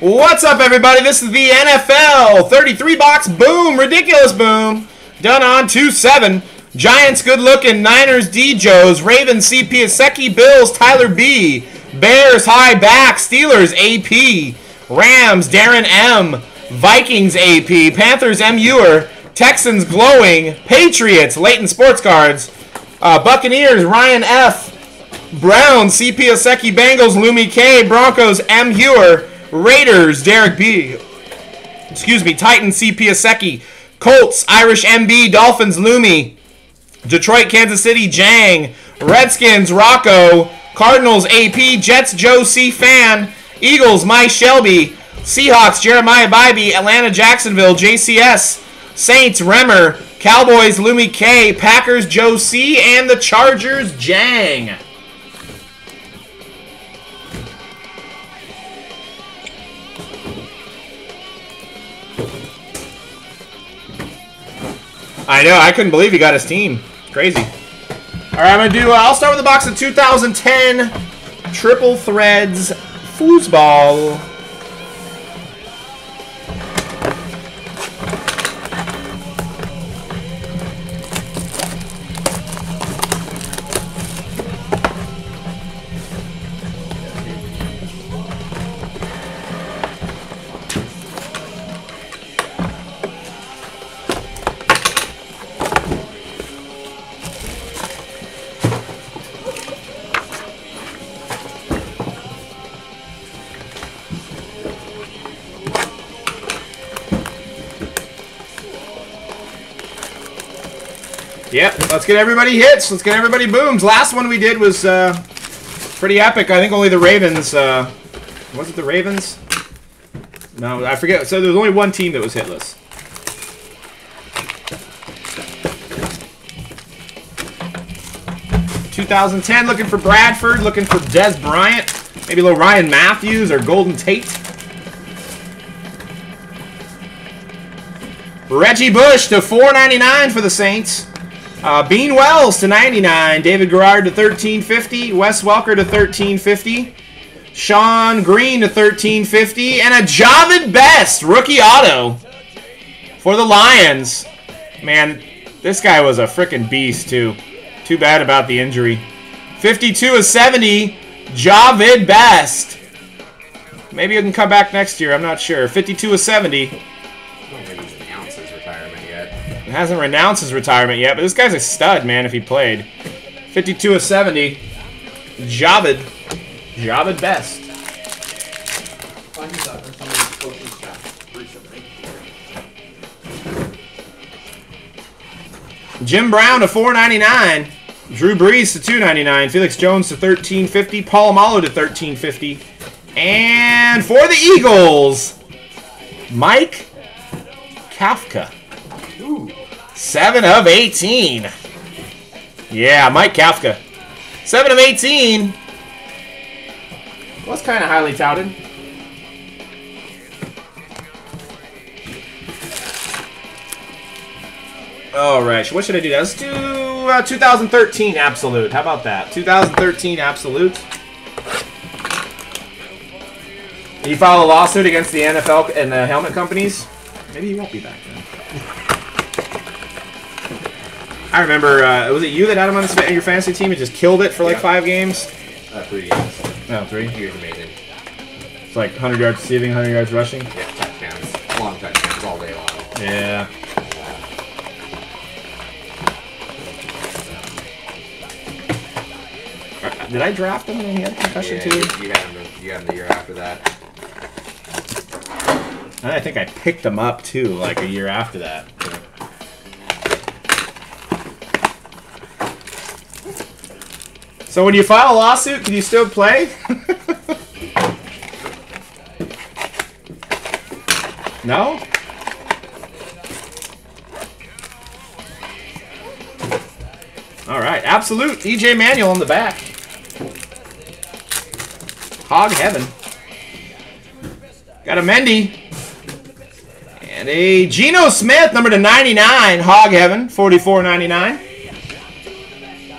What's up, everybody? This is the NFL 33-box boom, ridiculous boom, done on 2/7. Giants good looking, Niners D Joes, Ravens C Piasecki, Bills Tyler B, Bears high back, Steelers AP, Rams Darren M, Vikings AP, Panthers M Ewer, Texans glowing, Patriots Leighton Sports Cards, Buccaneers Ryan F, Browns C Piasecki, Bengals Lumi K, Broncos M Ewer, Raiders Derek B, Titans C Piasecki, Colts Irish MB, Dolphins Lumi, Detroit Kansas City Jang, Redskins Rocco, Cardinals AP, Jets Joe C Fan, Eagles My Shelby, Seahawks Jeremiah Bybee, Atlanta Jacksonville JCS, Saints Remmer, Cowboys Lumi K, Packers Joe C, and the Chargers Jang. I know, I couldn't believe he got his team. Crazy. All right, I'll start with the box of 2010 Triple Threads Foosball. Yep, let's get everybody hits. Let's get everybody booms. Last one we did was pretty epic. I think only the Ravens. Was it the Ravens? No, I forget. So there was only one team that was hitless. (2010) looking for Bradford, looking for Des Bryant, maybe a little Ryan Matthews or Golden Tate. Reggie Bush to $4.99 for the Saints. Bean Wells to $99, David Garrard to $13.50, Wes Welker to $13.50, Sean Green to $13.50, and a Javid Best rookie auto for the Lions. Man, this guy was a freaking beast too. Too bad about the injury. 52/70, Javid Best. Maybe he can come back next year. I'm not sure. 52/70. Hasn't renounced his retirement yet, but this guy's a stud, man, if he played. 52/70. Javid Best. Jim Brown to $4.99. Drew Brees to $2.99. Felix Jones to $13.50. Polamalu to $13.50. And for the Eagles, Mike Kafka. 7/18. Yeah, Mike Kafka. 7/18. Was kind of highly touted. All right, what should I do? Let's do 2013 Absolute. How about that? 2013 Absolute. You file a lawsuit against the NFL and the helmet companies? Maybe you won't be back then. I remember, was it you that had him on your fantasy team and just killed it for like 5 games? 3 games. No, 3? He was amazing. It's like 100 yards receiving, 100 yards rushing? Yeah, touchdowns. Long touchdowns all day long. Yeah. Did I draft him when he had a concussion too? You had him the year after that. And I think I picked him up too, like a year after that. So when you file a lawsuit, can you still play? No? Alright, Absolute. EJ Manuel on the back. Hog Heaven. Got a Mendy. And a Geno Smith, number to 99. Hog Heaven, $44.99.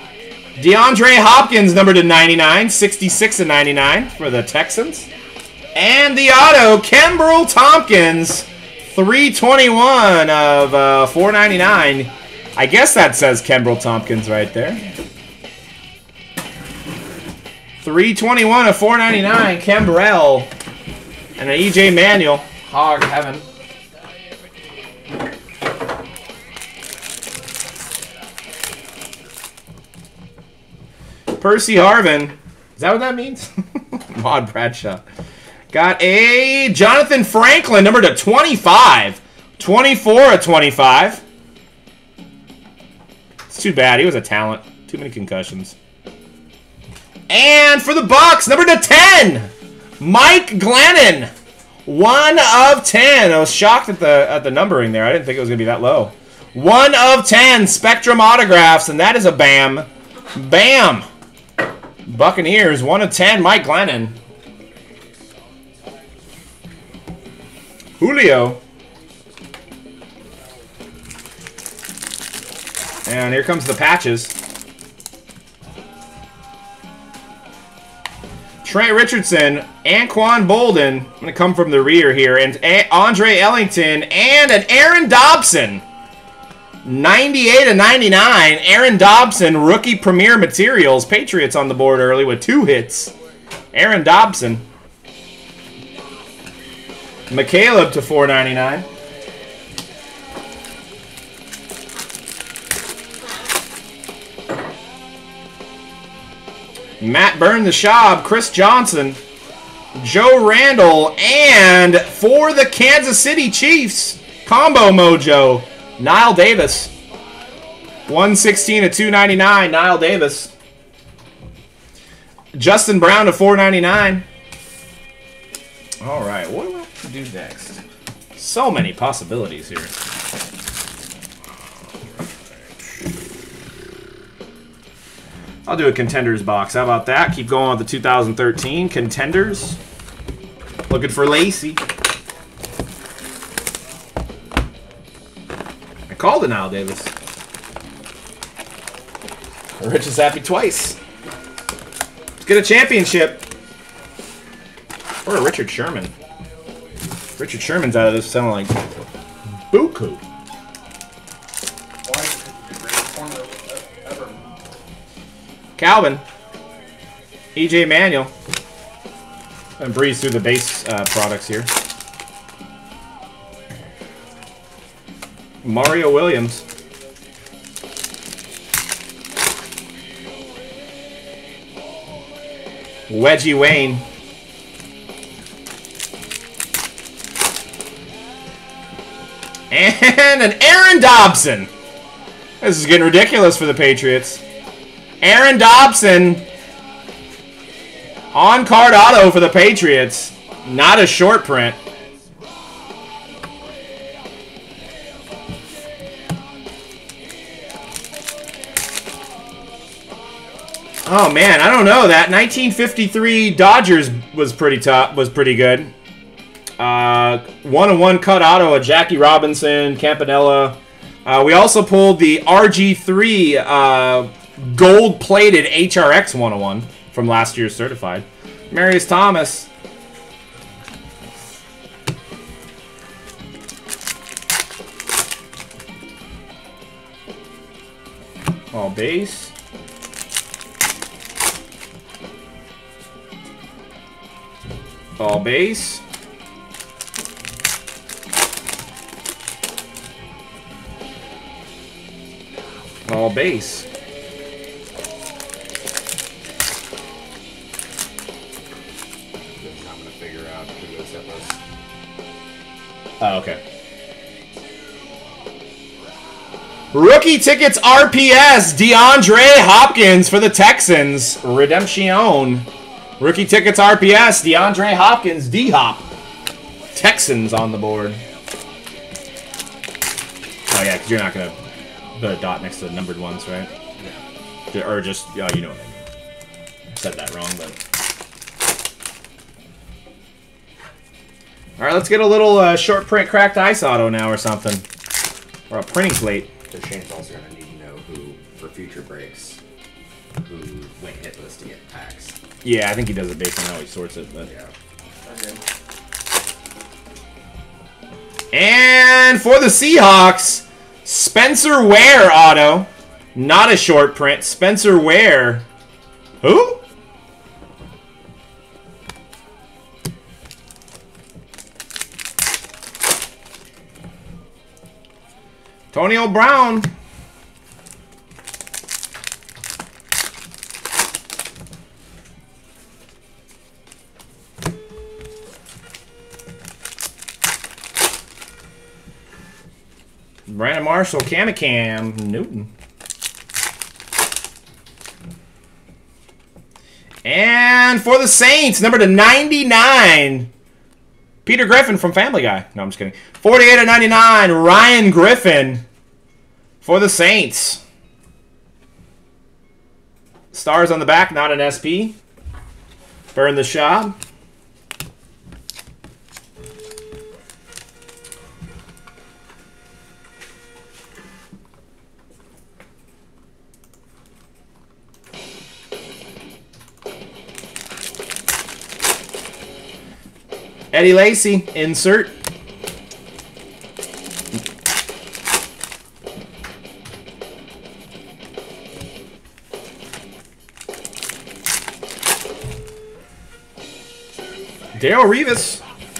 DeAndre Hopkins, number to 99, 66/99 for the Texans. And the auto, Kimbrel Tompkins, 321 of 499. I guess that says Kimbrel Tompkins right there. 321 of 499, Kimbrel. And an EJ Manuel, Hog Heaven. Percy Harvin. Is that what that means? Maud Bradshaw. Got a Jonathan Franklin, number to 25. 24 of 25. It's too bad. He was a talent. Too many concussions. And for the Bucks, number to 10. Mike Glennon. 1 of 10. I was shocked at the numbering there. I didn't think it was going to be that low. 1 of 10 Spectrum autographs, and that is a bam. Bam. Buccaneers, 1 of 10, Mike Glennon. Julio. And here comes the patches. Trent Richardson, Anquan Bolden. I'm going to come from the rear here. And Andre Ellington and an Aaron Dobson. 98 of 99. Aaron Dobson, rookie premier materials. Patriots on the board early with 2 hits. Aaron Dobson. McCaleb to 499. Matt Burn the Schaub, Chris Johnson, Joe Randall, and for the Kansas City Chiefs, Combo Mojo, Nile Davis. 116 of 299, Nile Davis. Justin Brown to 499. All right, what do I have to do next? So many possibilities here. I'll do a Contenders box. How about that? Keep going with the 2013 Contenders. Looking for Lacey. I called it Nile Davis. Rich is happy twice. Let's get a championship. Or a Richard Sherman. Richard Sherman's out of this sounding like buku. Calvin. EJ Manuel. And breeze through the base products here. Mario Williams. Wedgie Wayne. And an Aaron Dobson. This is getting ridiculous for the Patriots. Aaron Dobson. On-card auto for the Patriots. Not a short print. Oh man, I don't know. That 1953 Dodgers was pretty tough. Was pretty good. 1-of-1 cut auto of Jackie Robinson, Campanella. We also pulled the RG3 gold-plated HRX 1-of-1 from last year's certified. Marius Thomas. All base. All base. All base. I'm gonna figure out who this was. Oh, okay. Rookie tickets RPS, DeAndre Hopkins for the Texans. Redemption. Rookie tickets RPS, DeAndre Hopkins, D-Hop. Texans on the board. Oh yeah, because you're not going to put a dot next to the numbered ones, right? Yeah. Or just, oh, you know what I mean. I said that wrong, but... Alright, let's get a little short print cracked ice auto now or something. Or a printing plate. So Shane's also going to need to know who, for future breaks, who went hitless to get packs. Yeah, I think he does it based on how he sorts it, but... Yeah. Okay. And for the Seahawks, Spencer Ware auto. Not a short print. Spencer Ware. Who? Antonio Brown. Brandon Marshall, Cam Newton. And for the Saints, number to 99, Peter Griffin from Family Guy. No, I'm just kidding. 48 of 99, Ryan Griffin for the Saints. Stars on the back, not an SP. Burn the shop. Eddie Lacy, insert. Darrelle Revis.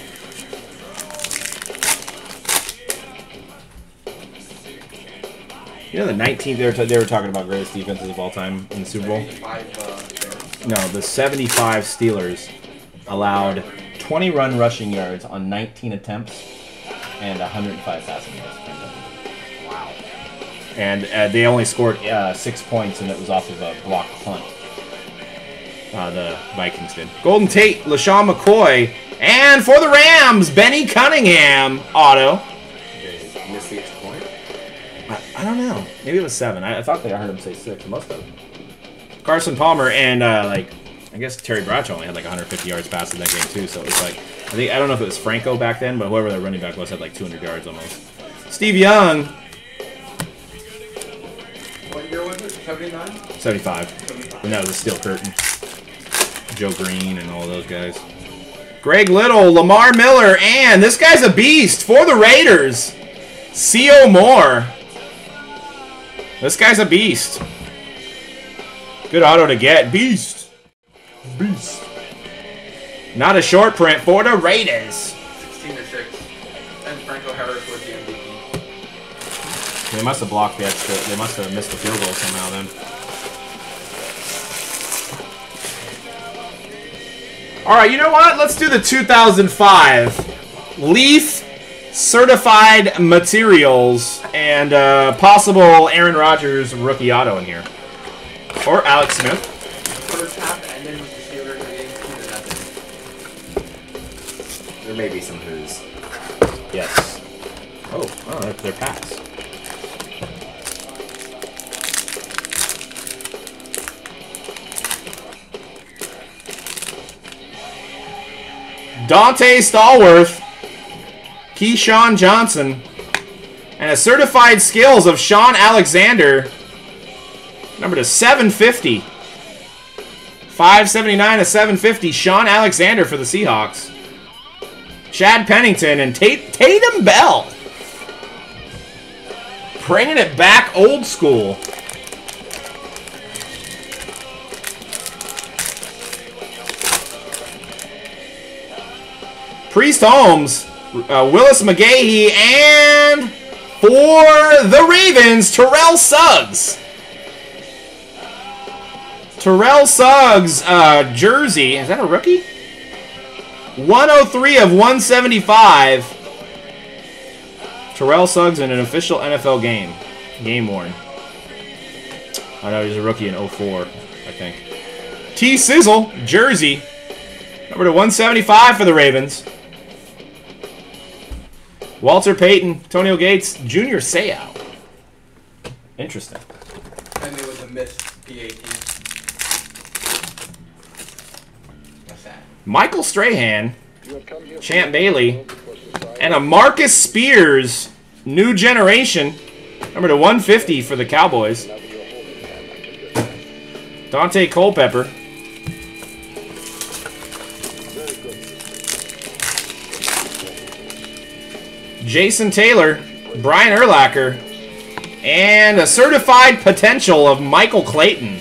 You know the 19th, they were talking about greatest defenses of all time in the Super Bowl? No, the 75 Steelers allowed 20 run rushing yards on 19 attempts and 105 passing yards. Wow. And they only scored 6 points, and it was off of a block punt. The Vikings did. Golden Tate, LaShawn McCoy, and for the Rams, Benny Cunningham auto. Did you miss the extra point? I don't know. Maybe it was 7. I thought I heard him say 6. It must have. Carson Palmer and I guess Terry Bradshaw only had like 150 yards passing that game too. So it was like I don't know if it was Franco back then, but whoever the running back was had like 200 yards almost. Steve Young. What year was it? 79? 75. And that was a steel curtain. Joe Green and all those guys. Greg Little, Lamar Miller, and this guy's a beast for the Raiders. C.O. Moore. This guy's a beast. Good auto to get. Beast. Beast. Not a short print for the Raiders. 16-6. And Franco Harris was the MVP. They must have blocked the extra. They must have missed the field goal somehow then. All right, you know what? Let's do the 2005 Leaf Certified Materials and possible Aaron Rodgers rookie auto in here. Or Alex Smith. First half ended with the Steelers getting 2-0. There may be some who's. Yes. Oh, they're packs. Dante Stallworth, Keyshawn Johnson, and a certified skills of Sean Alexander. Number to 750. 579 to 750. Sean Alexander for the Seahawks. Chad Pennington and Tatum Bell. Bringing it back old school. Priest Holmes, Willis McGahee, and for the Ravens, Terrell Suggs. Terrell Suggs, jersey. Is that a rookie? 103 of 175. Terrell Suggs in an official NFL game. Game worn. I know he's a rookie in 04, I think. T. Sizzle, jersey. Number to 175 for the Ravens. Walter Payton, Antonio Gates, Junior Seau. Interesting. And it was a missed PAT. What's that? Michael Strahan, Champ Bailey, and a Marcus Spears, new generation, number to 150 for the Cowboys. Dante Culpepper. Jason Taylor, Brian Urlacher, and a certified potential of Michael Clayton.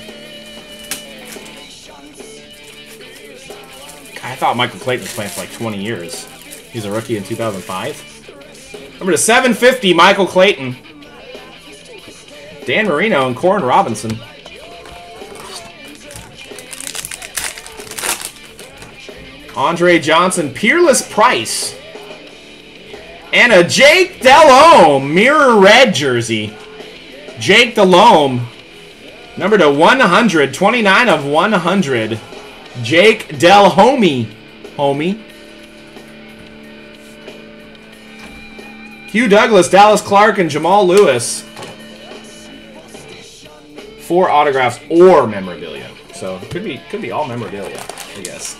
I thought Michael Clayton was playing for like 20 years. He's a rookie in 2005. Number to 750, Michael Clayton. Dan Marino and Corin Robinson. Andre Johnson, Peerless Price. And a Jake Delhomme Mirror Red jersey. Jake Delhomme. Number to 100, 29 of 100. Jake Delhomme. Homie. Hugh Douglas, Dallas Clark, and Jamal Lewis. 4 autographs or memorabilia. So could be all memorabilia, I guess.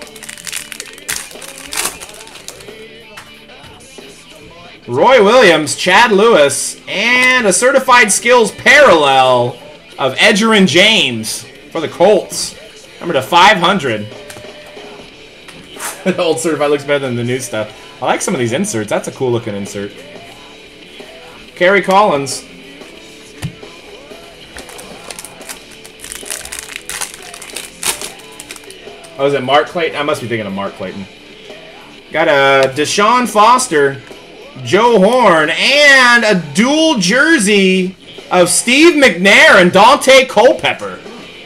Roy Williams, Chad Lewis, and a certified skills parallel of Edgerrin James for the Colts. Number to 500. The old certified looks better than the new stuff. I like some of these inserts. That's a cool looking insert. Kerry Collins. Oh, is it Mark Clayton? I must be thinking of Mark Clayton. Got a Deshaun Foster, Joe Horn, and a dual jersey of Steve McNair and Dante Culpepper.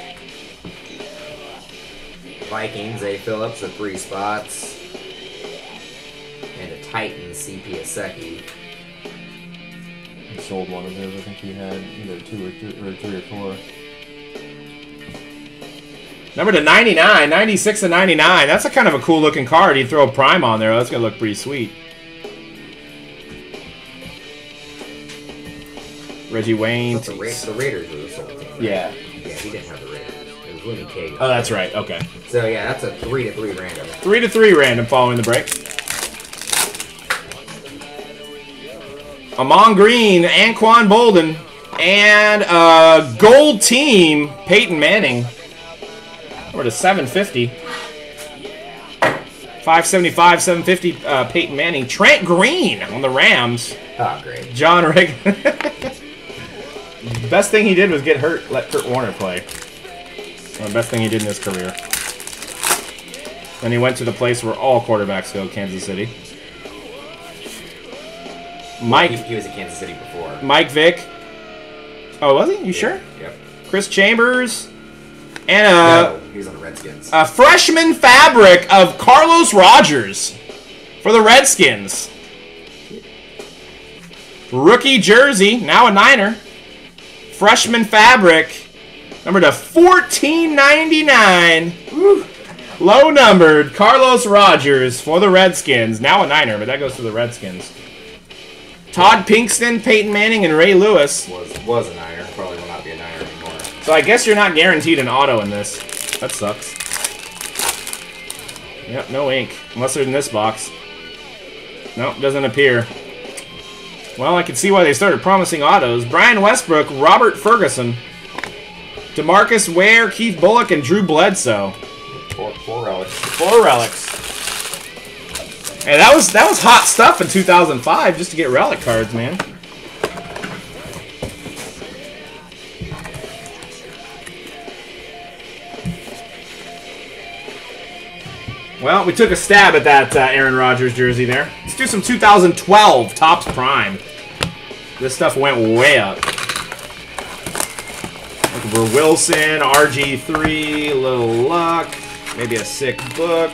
Vikings, A. Phillips at 3 spots. And a Titans, C.P. Aseki. He sold one of his. I think he had either 2 or 3 or 4. Number to 99, 96 and 99. That's a kind of a cool looking card. You throw a prime on there. That's going to look pretty sweet. Reggie Wayne. The Raiders were the sole team, right? Yeah. Yeah, he didn't have the Raiders. It was Willie K. Oh, that's right. Okay. So, yeah, that's a 3-to-3 random. 3-to-3 random following the break. Amon Green, Anquan Bolden, and gold team, Peyton Manning. Over to 750. 575, 750, Peyton Manning. Trent Green on the Rams. Oh, great. John Rick. Best thing he did was get hurt, let Kurt Warner play. The best thing he did in his career. Then he went to the place where all quarterbacks go, Kansas City. Mike. He was at Kansas City before. Mike Vick. Oh, was he? You sure? Yep. Chris Chambers. And No, he was on the Redskins. a freshman fabric of Carlos Rogers for the Redskins. Rookie jersey, now a Niner. Freshman fabric, number to 1499. Low numbered, Carlos Rogers for the Redskins. Now a Niner, but that goes to the Redskins. Todd Pinkston, Peyton Manning, and Ray Lewis. Was a Niner. Probably will not be a Niner anymore. So I guess you're not guaranteed an auto in this. That sucks. Yep, no ink. Unless they're in this box. Nope, doesn't appear. Well, I can see why they started promising autos. Brian Westbrook, Robert Ferguson, DeMarcus Ware, Keith Bullock, and Drew Bledsoe. 4 relics. 4 relics. Hey, that was hot stuff in 2005 just to get relic cards, man. Well, we took a stab at that Aaron Rodgers jersey there. Let's do some 2012 Topps Prime. This stuff went way up. Looking for Wilson, RG3, Little Luck, maybe a sick book.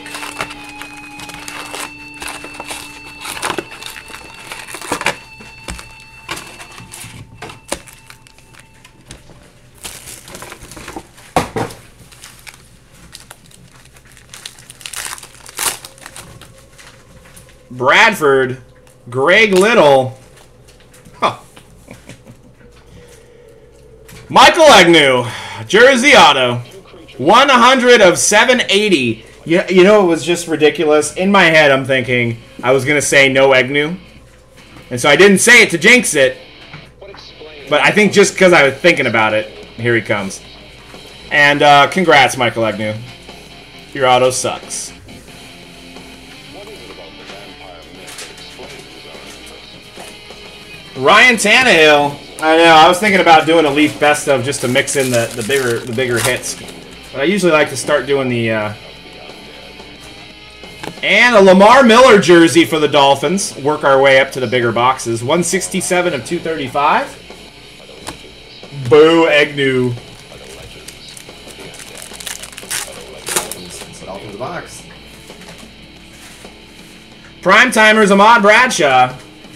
Bradford, Greg Little, Michael Agnew, jersey auto, 100 of 780. You know, it was just ridiculous. In my head, I'm thinking I was going to say no Agnew. And so I didn't say it to jinx it. But I think just because I was thinking about it, here he comes. And congrats, Michael Agnew. Your auto sucks. Ryan Tannehill. I know. I was thinking about doing a Leaf best of just to mix in the bigger hits, but I usually like to start doing the. And a Lamar Miller jersey for the Dolphins. Work our way up to the bigger boxes. 167 of 235. Boo Agnew. Dolphins box. Prime timers Ahmad Bradshaw.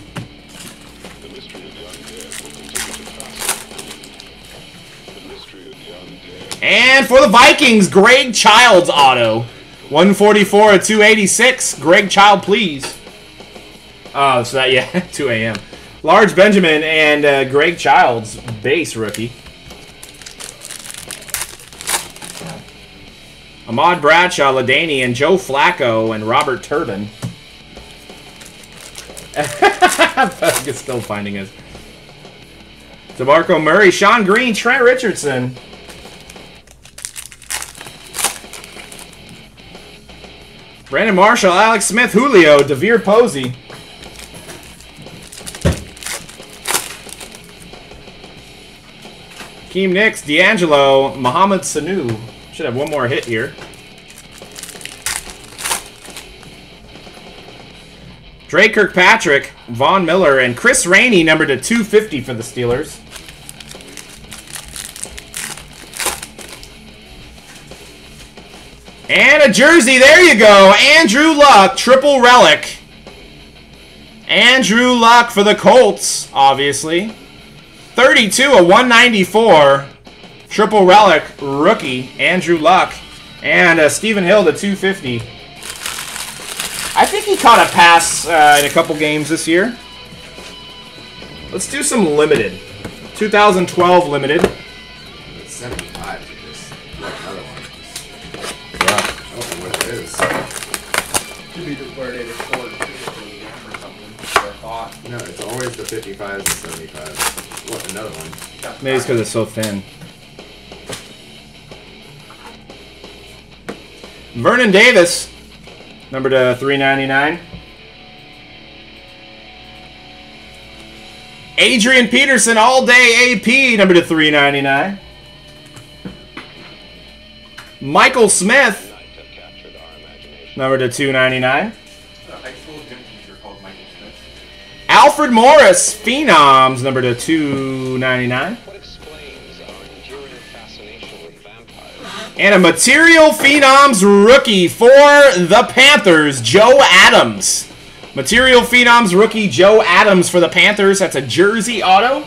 And for the Vikings, Greg Childs auto. 144 of 286. Greg Child, please. Oh, so that, yeah, 2 a.m. Large Benjamin and Greg Childs, base rookie. Ahmad Bradshaw, LaDainian, and Joe Flacco, and Robert Turbin. Fuck, it's still finding us. DeMarco Murray, Sean Green, Trent Richardson. Brandon Marshall, Alex Smith, Julio, DeVere Posey. Keem Nicks, D'Angelo, Mohamed Sanu. Should have one more hit here. Dre Kirkpatrick, Von Miller, and Chris Rainey, numbered to 250 for the Steelers. And a jersey, there you go. Andrew Luck, triple relic. Andrew Luck for the Colts, obviously. 32 of 194. Triple relic, rookie, Andrew Luck. And Stephen Hill to 250. I think he caught a pass in a couple games this year. Let's do some limited. 2012 limited. 75 for this. Another one. Yeah. I don't know what it is. Could be where they recorded or something. I thought. No, it's always the 55s and 75s. What, another one? Maybe it's because it's so thin. Vernon Davis, number to 399. Adrian Peterson, all-day AP, number to 399. Michael Smith, number to 299. High school gym teacher called Michael Smith. Alfred Morris, Phenoms, number to 299. And a Material Phenoms rookie for the Panthers, Joe Adams. Material Phenoms rookie, Joe Adams for the Panthers. That's a jersey auto.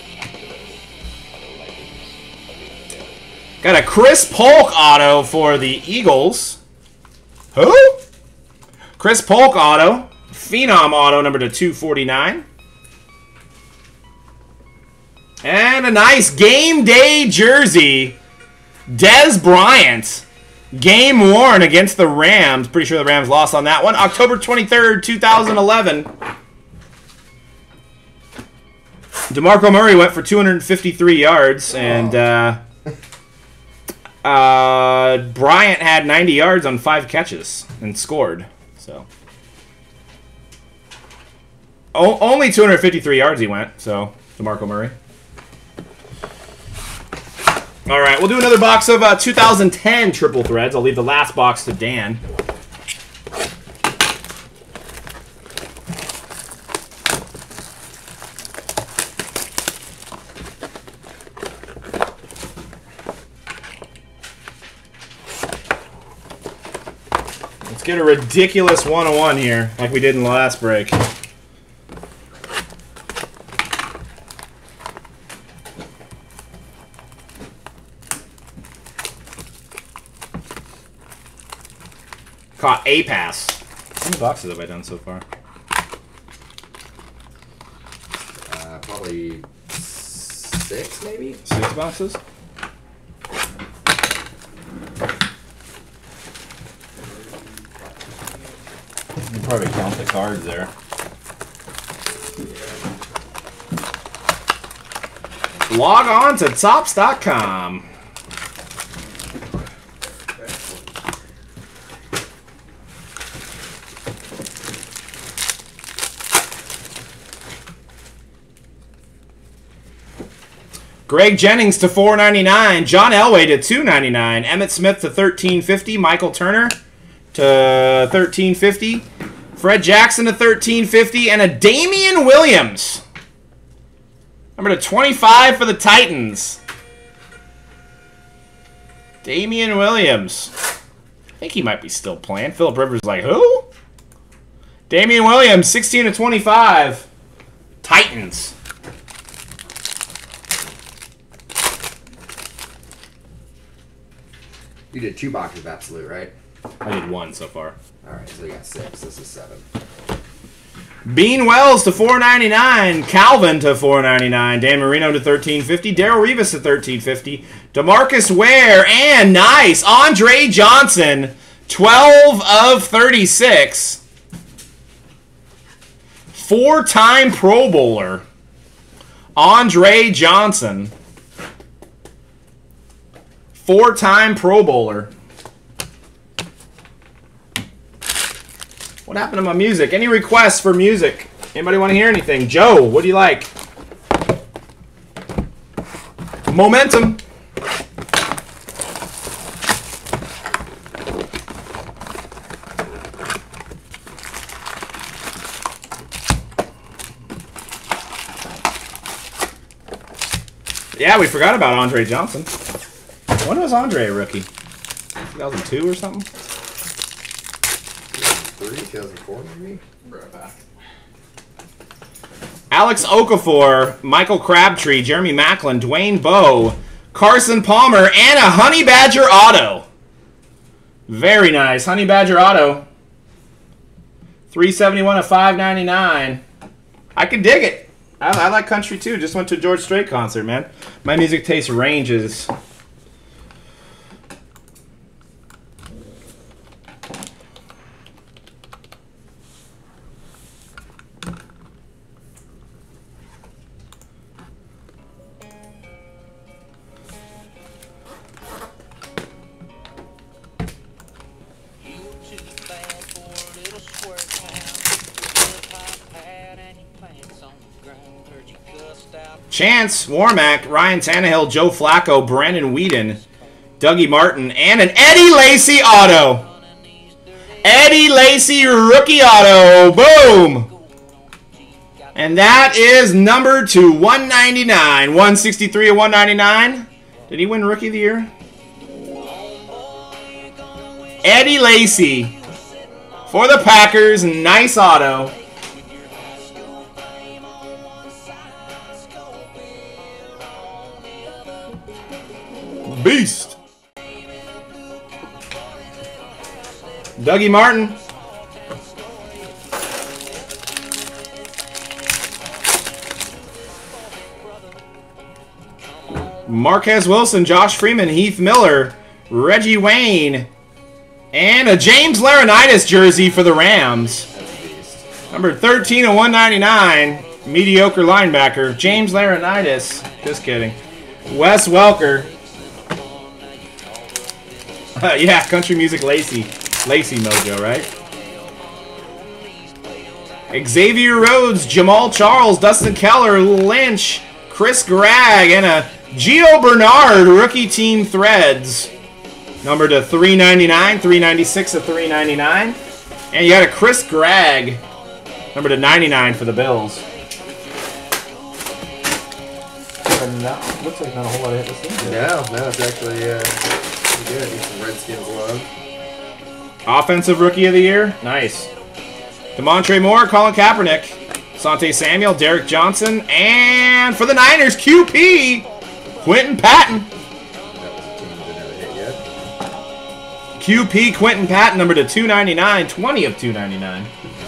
Got a Chris Polk auto for the Eagles. Who? Chris Polk auto. Phenom auto, number to 249. And a nice game day jersey. Dez Bryant, game worn against the Rams. Pretty sure the Rams lost on that one. October 23rd, 2011. DeMarco Murray went for 253 yards, and Bryant had 90 yards on 5 catches and scored. So only 253 yards he went. So DeMarco Murray. All right, we'll do another box of 2010 triple threads. I'll leave the last box to Dan. Let's get a ridiculous 101 here, like we did in the last break. Caught a pass. How many boxes have I done so far? Probably 6, maybe? 6 boxes? You can probably count the cards there. Log on to Topps.com. Greg Jennings to 499. John Elway to 299. Emmitt Smith to 1350. Michael Turner to 1350. Fred Jackson to 1350. And a Damian Williams. Number to 25 for the Titans. Damian Williams. I think he might be still playing. Philip Rivers is like, who? Damian Williams, 16 to 25. Titans. You did 2 boxes of Absolute, right? I did 1 so far. Alright, so you got 6. This is 7. Bean Wells to 499. Calvin to 499. Dan Marino to 1350. Darrell Rivas to 1350. DeMarcus Ware. And nice. Andre Johnson. 12 of 36. 4-time Pro Bowler. Andre Johnson. 4-time Pro Bowler. What happened to my music? Any requests for music? Anybody want to hear anything? Joe, what do you like? Momentum. Yeah, we forgot about Andre Johnson. When was Andre a rookie? 2002 or something? 2004 maybe? Alex Okafor, Michael Crabtree, Jeremy Maclin, Dwayne Bowe, Carson Palmer, and a Honey Badger auto. Very nice. Honey Badger auto. 371 of 599. I can dig it. I like country too. Just went to a George Strait concert, man. My music taste ranges. Chance, Warmack, Ryan Tannehill, Joe Flacco, Brandon Whedon, Dougie Martin, and an Eddie Lacy auto. Eddie Lacy rookie auto. Boom. And that is numbered to 199. 163 of 199. Did he win Rookie of the Year? Eddie Lacy for the Packers. Nice auto. Beast. Dougie Martin. Marquez Wilson, Josh Freeman, Heath Miller, Reggie Wayne, and a James Laurinaitis jersey for the Rams. Number 13 of 199. Mediocre linebacker. James Laurinaitis. Just kidding. Wes Welker. Yeah, country music Lacy mojo, right? Xavier Rhodes, Jamal Charles, Dustin Keller, Lynch, Chris Gregg, and a Gio Bernard rookie team threads. Number to 399, 396 of 399. And you got a Chris Gregg, number to 99 for the Bills. Looks like not a whole lot of hit this thing. No, it's actually good. Some Redskins love. Offensive Rookie of the Year. Nice. DeMontre Moore, Colin Kaepernick, Sante Samuel, Derek Johnson, and for the Niners, QP, Quentin Patton. That was a team that never hit yet. QP Quentin Patton, number to 299, 20 of 299.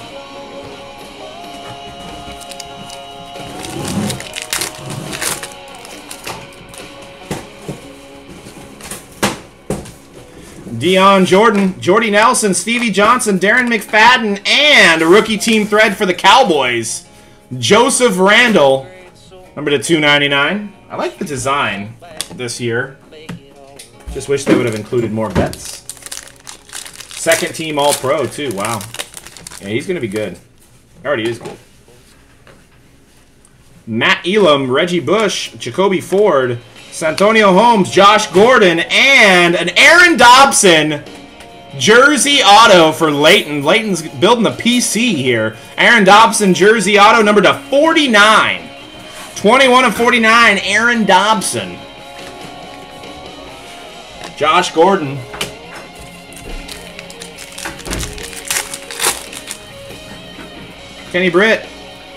Deion Jordan, Jordy Nelson, Stevie Johnson, Darren McFadden, and a rookie team thread for the Cowboys, Joseph Randall, number to 299. I like the design this year. Just wish they would have included more vets. Second team All-Pro, too. Wow. Yeah, he's going to be good. Already is good. Matt Elam, Reggie Bush, Jacoby Ford, Santonio Holmes, Josh Gordon, and an Aaron Dobson jersey auto for Leighton. Leighton's building the PC here. Aaron Dobson jersey auto number to 49. 21 of 49, Aaron Dobson. Josh Gordon. Kenny Britt.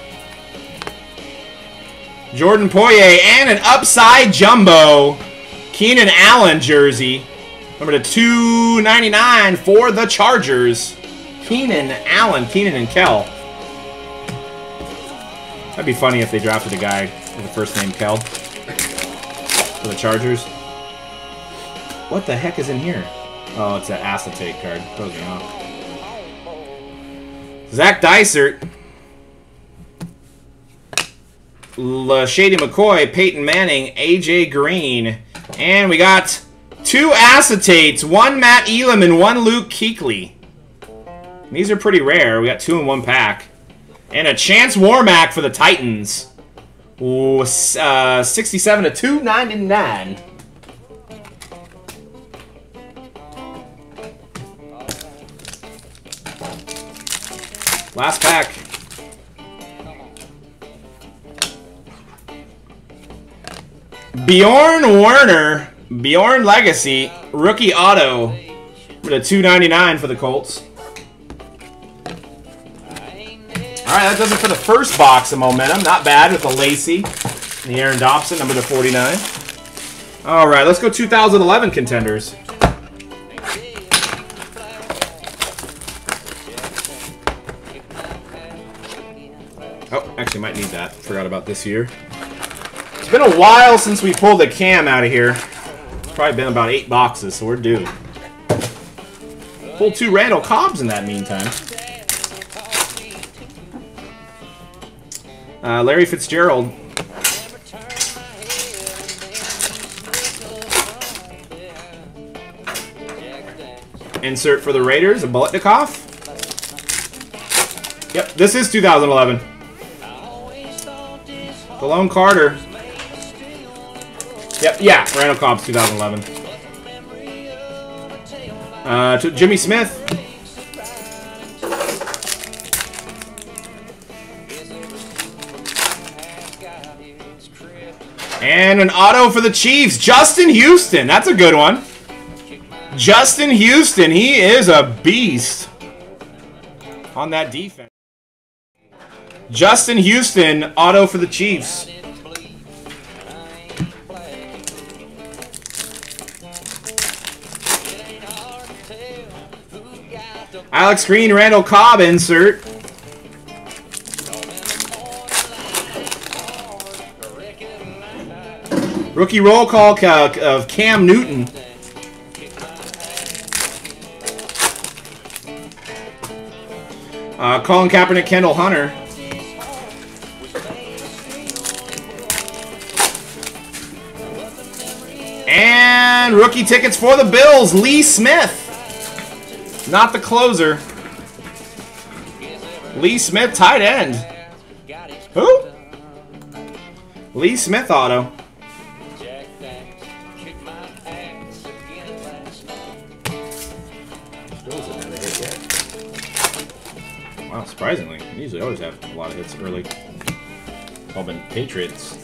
Jordan Poirier, and an upside jumbo Keenan Allen jersey. Number to 299 for the Chargers. Keenan Allen, Keenan and Kel. That'd be funny if they drafted a guy with the first name Kel for the Chargers. What the heck is in here? Oh, it's an acetate card. Throws me off. Zach Dysert. Shady McCoy, Peyton Manning, AJ Green. And we got 2 acetates, 1 Matt Elam and 1 Luke Kuechly. These are pretty rare. We got 2 in 1 pack. And a Chance Warmack for the Titans. Ooh, 67 to 299. Last pack. Bjorn Werner, Bjorn Legacy, rookie auto with a $2.99 for the Colts. Alright, that does it for the first box of Momentum. Not bad with the Lacey and the Aaron Dobson, number to 49. Alright, let's go 2011 contenders. Oh, actually might need that. Forgot about this year. It's been a while since we pulled the cam out of here. It's probably been about 8 boxes, so we're due. Pulled 2 Randall Cobbs in that meantime. Larry Fitzgerald. Insert for the Raiders, a Biletnikoff. Yep, this is 2011. Delone Carter. Yep, yeah, Randall Cobb's 2011. To Jimmy Smith. And an auto for the Chiefs, Justin Houston. That's a good one. Justin Houston, he is a beast on that defense. Justin Houston, auto for the Chiefs. Alex Green, Randall Cobb insert. Rookie roll call of Cam Newton. Colin Kaepernick, Kendall Hunter. And rookie tickets for the Bills, Lee Smith. Not the closer. Lee Smith, tight end. Who? Lee Smith auto. Wow, surprisingly. They usually always have a lot of hits early. All been Patriots.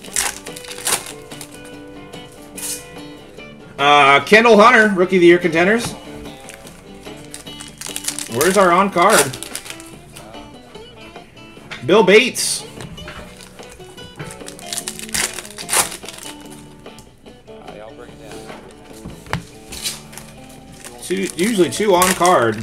Kendall Hunter, Rookie of the Year contenders. Where's our on card? Bill Bates. Usually 2 on card.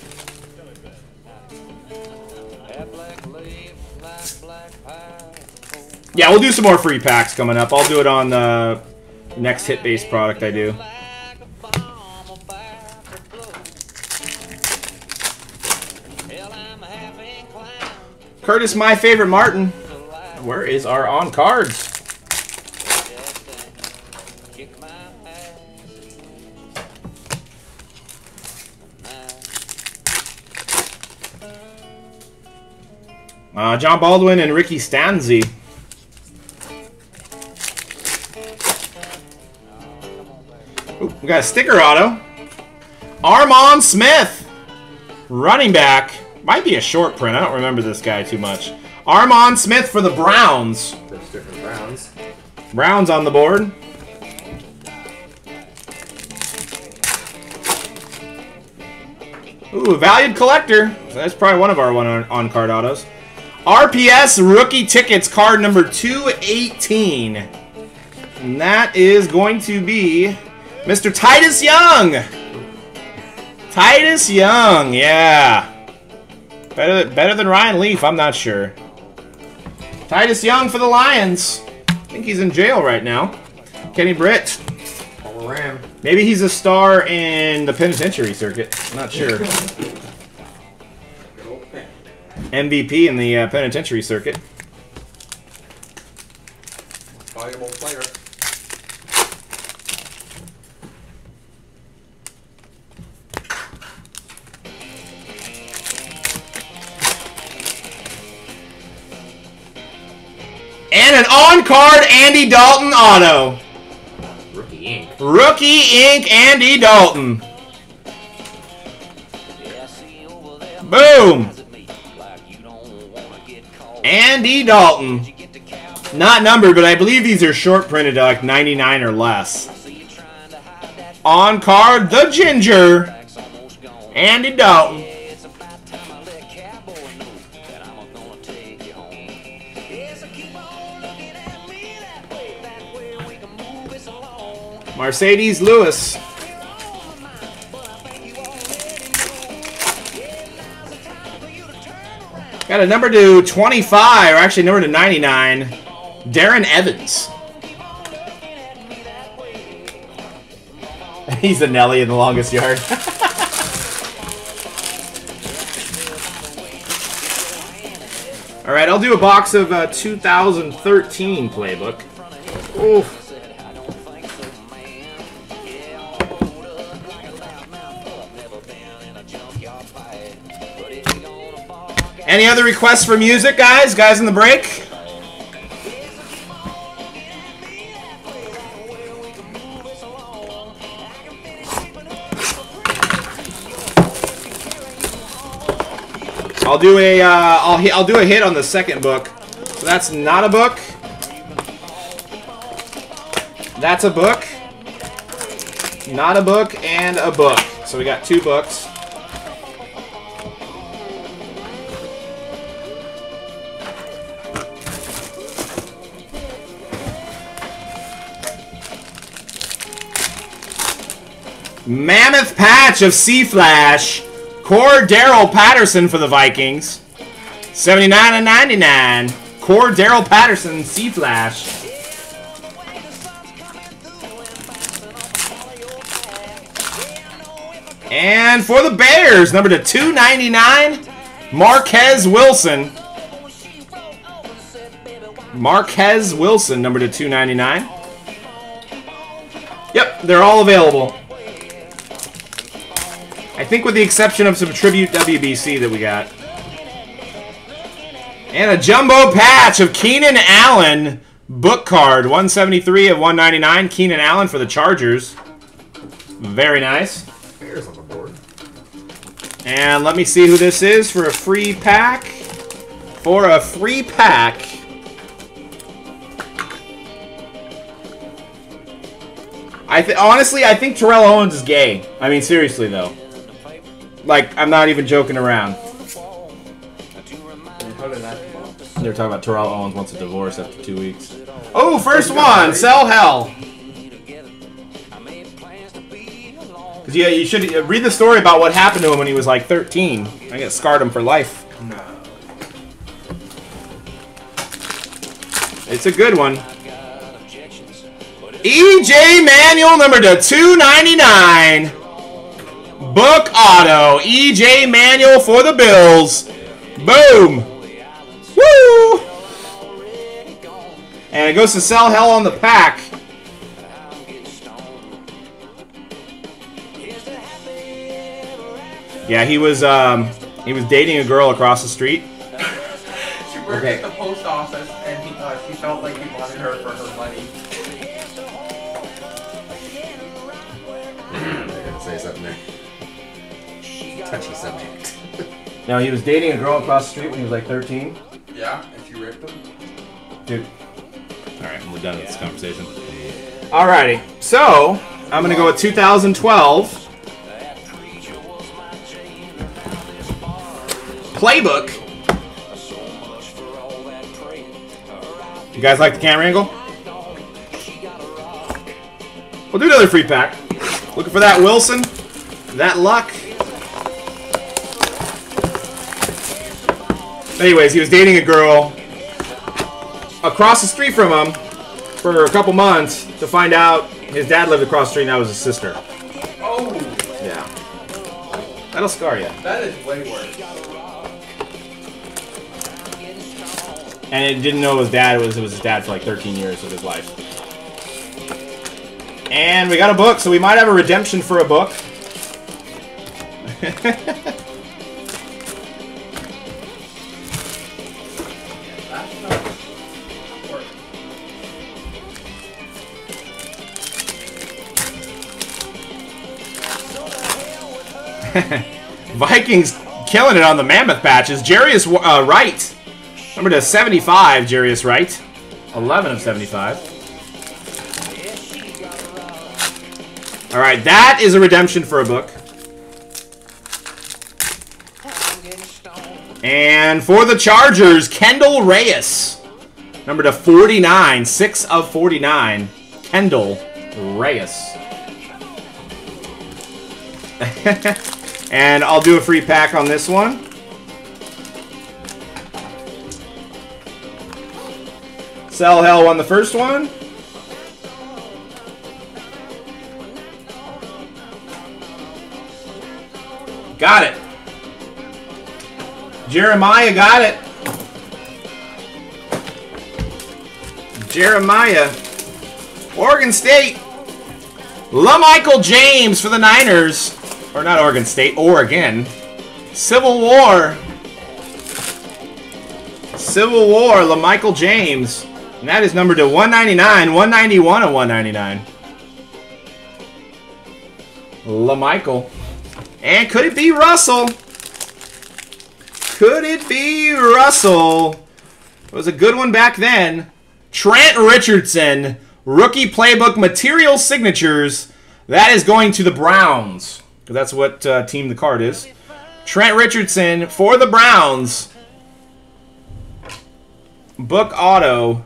Yeah, we'll do some more free packs coming up. I'll do it on the next hit-based product I do. Curtis, my favorite Martin. Where is our on cards? John Baldwin and Ricky Stanzi. We got a sticker auto. Armon Smith, running back. Might be a short print. I don't remember this guy too much. Armon Smith for the Browns. Those different Browns. Browns on the board. Ooh, valued collector. So that's probably one of our on-card autos. RPS rookie tickets card number 218. And that is going to be Mr. Titus Young. Titus Young, yeah. Better than Ryan Leaf, I'm not sure. Titus Young for the Lions. I think he's in jail right now. Kenny Britt. All Ram. Maybe he's a star in the penitentiary circuit. I'm not sure. MVP in the penitentiary circuit. Valuable player. And an on-card Andy Dalton auto. Rookie ink. Rookie ink Andy Dalton. Boom. Andy Dalton. Not numbered, but I believe these are short printed, like 99 or less. On card, the Ginger. Andy Dalton. Mercedes Lewis. Got a number to 25, or actually number to 99. Darren Evans. He's the Nelly in the longest yard. Alright, I'll do a box of 2013 playbook. Oof. Any other requests for music, guys? Guys in the break? I'll do a I'll do a hit on the second book. So that's not a book. That's a book. Not a book and a book. So we got two books. Mammoth patch of C-Flash. Cordero Patterson for the Vikings. 79 and 99. Cordero Patterson C-Flash. And for the Bears, number to 299, Marquez Wilson. Marquez Wilson, number to 299. Yep, they're all available. I think with the exception of some Tribute WBC that we got. And a jumbo patch of Keenan Allen book card. 173 of 199. Keenan Allen for the Chargers. Very nice. Bears on the board. And let me see who this is for a free pack. For a free pack. Honestly, I think Terrell Owens is gay. I mean, seriously, though. Like, I'm not even joking around. How did that come up? They were talking about Terrell Owens wants a divorce after 2 weeks. Oh, first one! Sell hell! Yeah, you should read the story about what happened to him when he was like 13. I guess scarred him for life. No. It's a good one. E.J. Manuel, number to 299. Book auto. E.J. Manuel for the Bills. Boom. Woo! And it goes to sell hell on the pack. Yeah, he was dating a girl across the street. She worked at the post office, and she felt like he wanted her for her money. gonna say something there. Touchy subject. Now, he was dating a girl across the street when he was like 13. Yeah, and she ripped him. Dude. Alright, we're done with this conversation. Alrighty, so I'm gonna go with 2012. Playbook. You guys like the camera angle? We'll do another free pack. Looking for that Wilson, that Luck. Anyways, he was dating a girl across the street from him for a couple months to find out his dad lived across the street and that was his sister. Oh, Yeah. That'll scar you. that is way worse. And it didn't know his dad was his dad for like 13 years of his life. And we got a book, so we might have a redemption for a book. That's not worse. Vikings killing it on the Mammoth patches. Jarius Wright. Number to 75, Jarius Wright. 11 of 75. Alright, that is a redemption for a book. And for the Chargers, Kendall Reyes. Number to 49, 6 of 49. Kendall Reyes. And I'll do a free pack on this one. Sell Hell won the first one. Got it. Jeremiah got it. Jeremiah. Oregon State. LaMichael James for the Niners. Or not Oregon State, Oregon. Civil War. Civil War, LaMichael James. And that is numbered to 199, 191 of 199. LaMichael. And could it be Russell? Could it be Russell? It was a good one back then. Trent Richardson. Rookie Playbook Material Signatures. That is going to the Browns. Because that's what team the card is. Trent Richardson for the Browns. Book auto.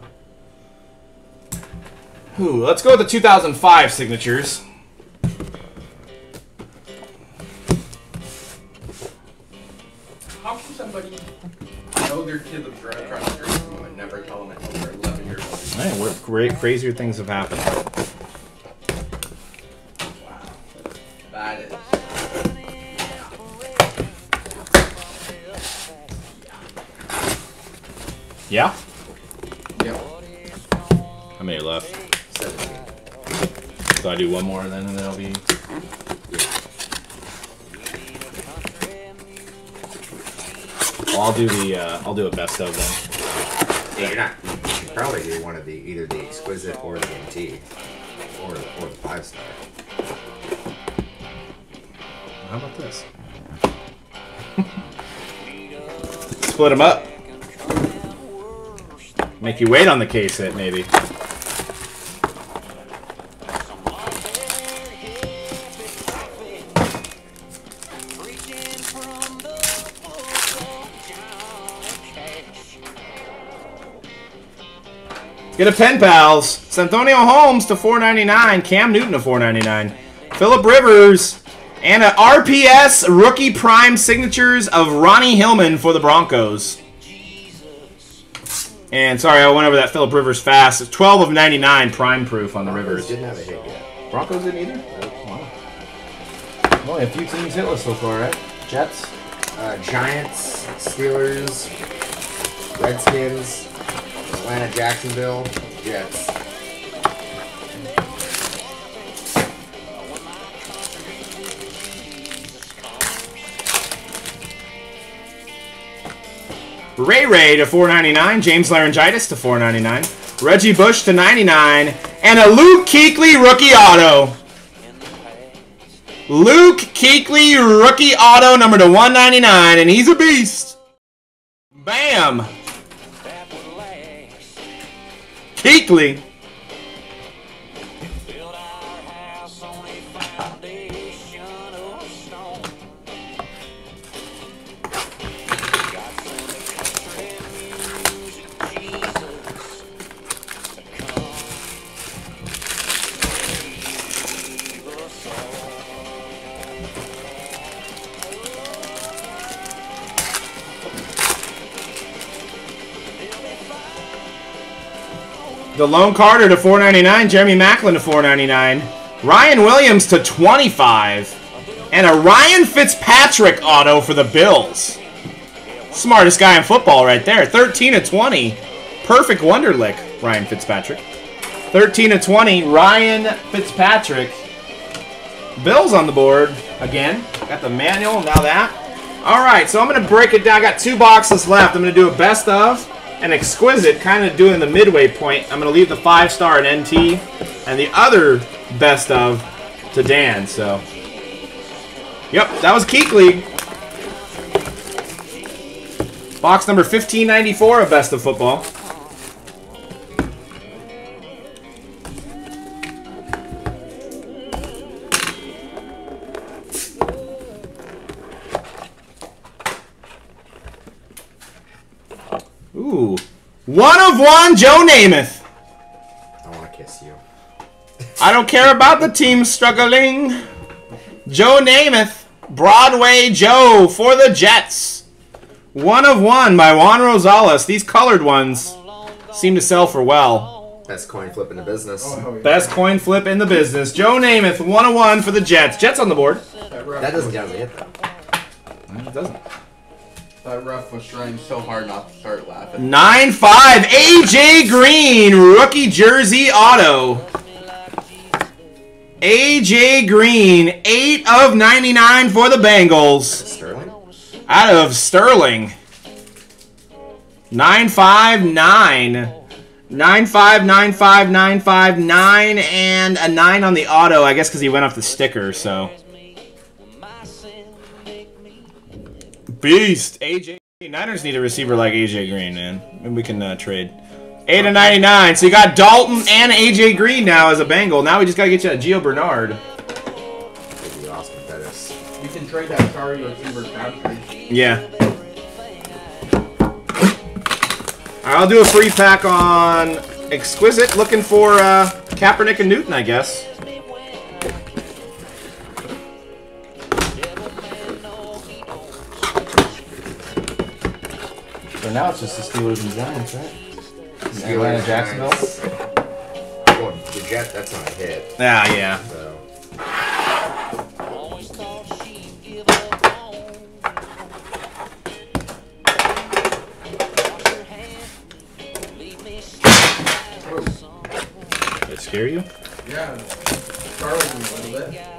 Ooh, let's go with the 2005 signatures. How can somebody know their kid lives right across the street from them and never tell them until they're 11 years old? Man, what crazier things have happened. That is. Yeah? Yep. How many are left? 17. So I do one more then and then I'll be... Well, I'll do a best of then. Yeah, you're not. You should probably do one of the either the exquisite or the MT, or the 5-star. How about this? Split them up. Make you wait on the case hit, maybe. Get a pen, pals. Santonio Holmes to $4.99. Cam Newton to $4.99. Phillip Rivers. And an RPS Rookie Prime Signatures of Ronnie Hillman for the Broncos. And sorry, I went over that Phillip Rivers fast. It's 12 of 99 Prime Proof on the Rivers. Didn't have a hit yet. Broncos didn't either? Wow. Only a few teams hitless so far, right? Jets? Giants, Steelers, Redskins, Atlanta, Jacksonville, Jets. Ray to $4.99. James Laryngitis to $4.99. Reggie Bush to $99. And a Luke Kuechly rookie auto. Luke Kuechly, rookie auto, number to 199, and he's a beast. Bam. Kuechly. DeLone Carter to 499. Jeremy Maclin to 499. Ryan Williams to 25. And a Ryan Fitzpatrick auto for the Bills. Smartest guy in football right there. 13 of 20. Perfect Wonderlick, Ryan Fitzpatrick. 13 of 20. Ryan Fitzpatrick. Bills on the board again. Got the manual, now that. Alright, so I'm going to break it down. I got 2 boxes left. I'm going to do a best of and exquisite, kind of doing the midway point. I'm going to leave the 5-star at NT and the other best of to Dan. So, yep, that was Kuechly. Box number 1594 of Best of Football. Ooh. 1 of 1, Joe Namath. I want to kiss you. I don't care about the team struggling. Joe Namath. Broadway Joe for the Jets. 1 of 1 by Juan Rosales. These colored ones seem to sell for well. Best coin flip in the business. Best coin flip in the business. Joe Namath, 1 of 1 for the Jets. Jets on the board. That doesn't count as a hit, though. It doesn't. That ref was trying so hard not to start laughing. 9-5, AJ Green, rookie jersey auto. AJ Green, 8 of 99 for the Bengals. Sterling? Out of Sterling. 9-5-9. 9-5, 9-5, 9-5, 9, and a 9 on the auto, I guess because he went off the sticker, so. Beast, AJ. Niners need a receiver like AJ Green, man. Maybe we can trade. 8 of 99. So you got Dalton and AJ Green now as a Bengal. Now we just got to get you a Gio Bernard. Maybe Austin Pettis. You can trade that sorry receiver Crabtree. Yeah. I'll do a free pack on Exquisite. Looking for Kaepernick and Newton, I guess. So now it's just the Steelers and Giants, right? Atlanta, Jacksonville. Well, the Jet, that's not a hit. Ah, yeah. So. Did it scare you? Yeah. Startled me a little bit.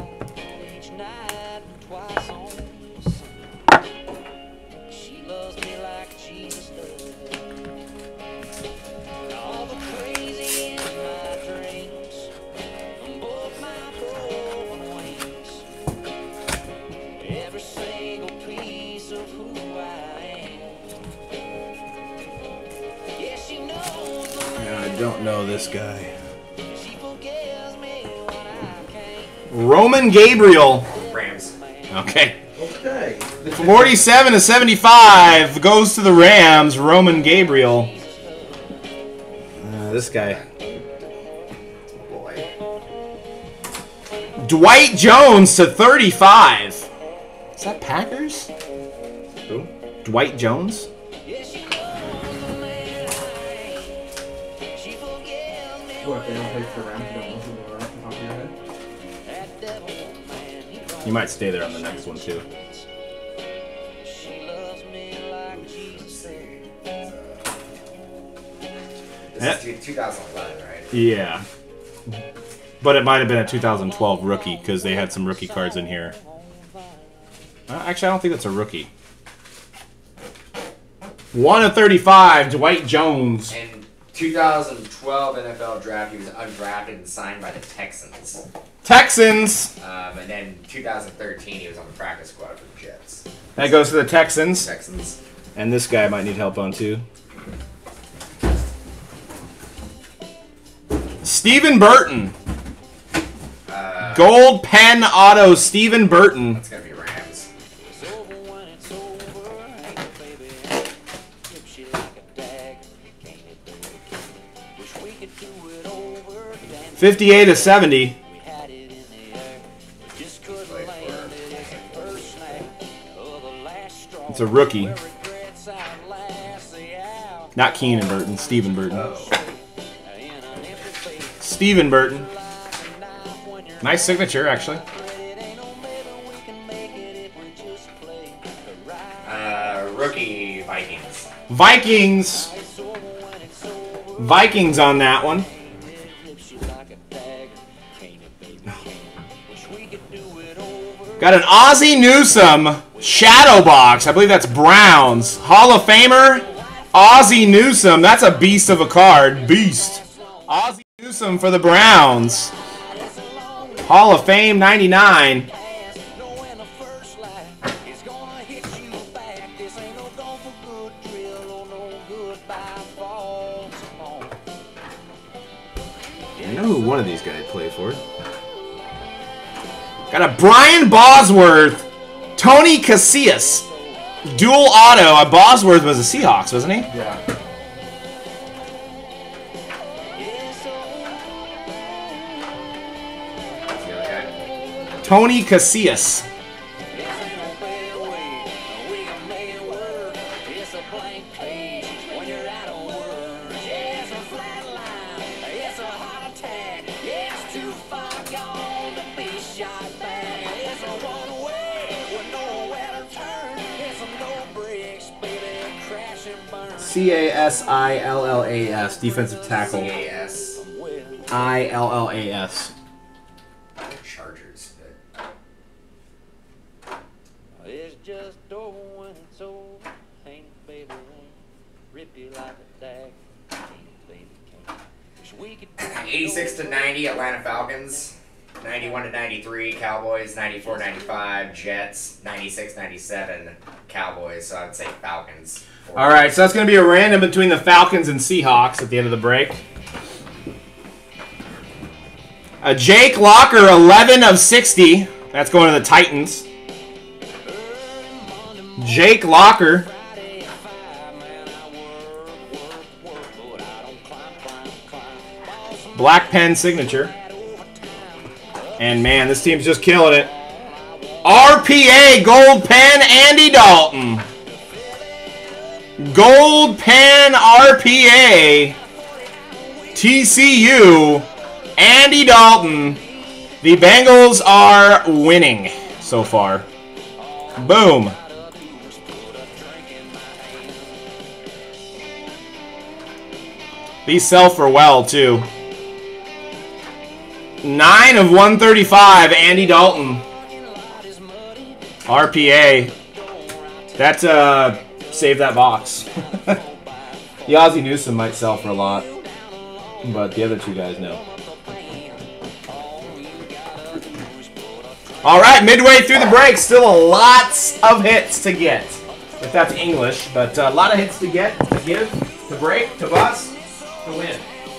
I don't know this guy. Roman Gabriel. Rams. Okay. Okay. 47 to 75 goes to the Rams. Roman Gabriel. This guy. Boy. Dwight Jones to 35. Is that Packers? Who? Dwight Jones? What, they don't play for the Rams? You don't know who they are off the top of your head? You might stay there on the next one, too. This is 2011, right? Yeah. But it might have been a 2012 rookie, because they had some rookie cards in here. Actually, I don't think that's a rookie. 1 of 35, Dwight Jones. And 2012 NFL draft, he was undrafted and signed by the Texans. Texans. And then 2013, he was on the practice squad for the Jets. That goes to the Texans. Texans. And this guy might need help on too. Stephen Burton. Gold pen auto, Stephen Burton. That's going to be Rams. 58/70. It's a rookie. Not Keenan Burton, Stephen Burton. Stephen Burton. Nice signature, actually. Rookie Vikings. Vikings on that one. Got an Ozzie Newsome shadow box. I believe that's Browns. Hall of Famer, Ozzie Newsome. That's a beast of a card. Beast. Ozzie Newsome for the Browns. Hall of Fame 99. I know who one of these guys played for. Got a Brian Bosworth, Tony Casillas, dual auto. Bosworth was a Seahawks, wasn't he? Yeah. Tony Casillas. Cassillas, defensive tackle. CAS. ILLAS. Chargers. It's just over when it's over. Ain't baby ain't rip you like a dag. Ain't baby can't. Wish we could do 86 to 90, Atlanta Falcons. 91 to 93, Cowboys. 94 95, Jets. 96 97, Cowboys. So I would say Falcons. All right, so that's going to be a random between the Falcons and Seahawks at the end of the break. A Jake Locker, 11/60. That's going to the Titans. Jake Locker. Black pen signature. And man, this team's just killing it. RPA gold pen, Andy Dalton. Gold pen RPA. TCU. Andy Dalton. The Bengals are winning so far. Boom. These sell for well, too. 9 of 135, Andy Dalton. RPA. That's, save that box. The Ozzie Newsome might sell for a lot, but the other two guys know. All right, midway through the break, still lots of hits to get. If that's English, but a lot of hits to get, to give, to break, to bust, to win.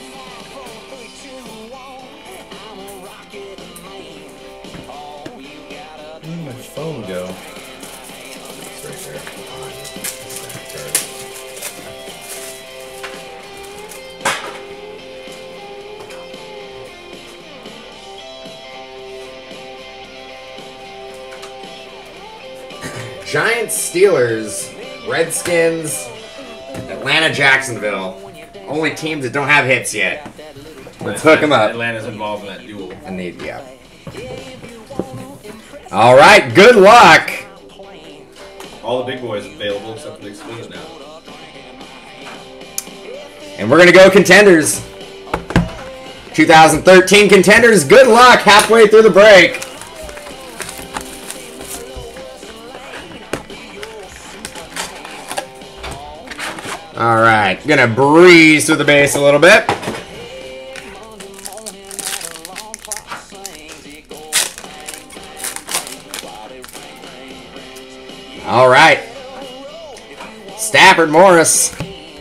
Where'd my phone go? It's right there. Giants, Steelers, Redskins, Atlanta, Jacksonville. Only teams that don't have hits yet. Let's hook them up. Atlanta's involved in that duel. I need, yeah. All right, good luck. All the big boys available except for the exclusive now. And we're going to go contenders. 2013 contenders, good luck halfway through the break. All right. right, gonna breeze through the base a little bit. All right, Stafford Morris.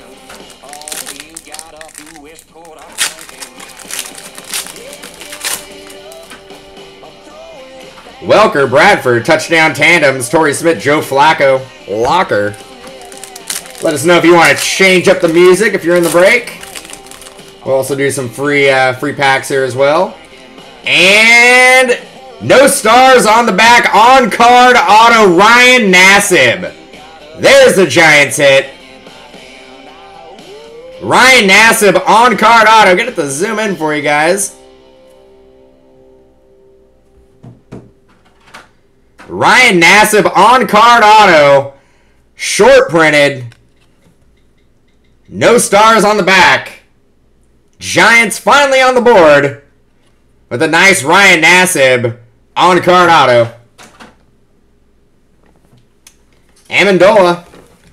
Welker, Bradford, touchdown tandems, Torrey Smith, Joe Flacco, Locker. Let us know if you want to change up the music if you're in the break. We'll also do some free packs here as well. And no stars on the back, on-card auto, Ryan Nassib. There's the Giants hit. Ryan Nassib, on-card auto. Get it to zoom in for you guys. Ryan Nassib, on-card auto, short printed, no stars on the back. Giants finally on the board with a nice Ryan Nassib on-card auto. Amendola.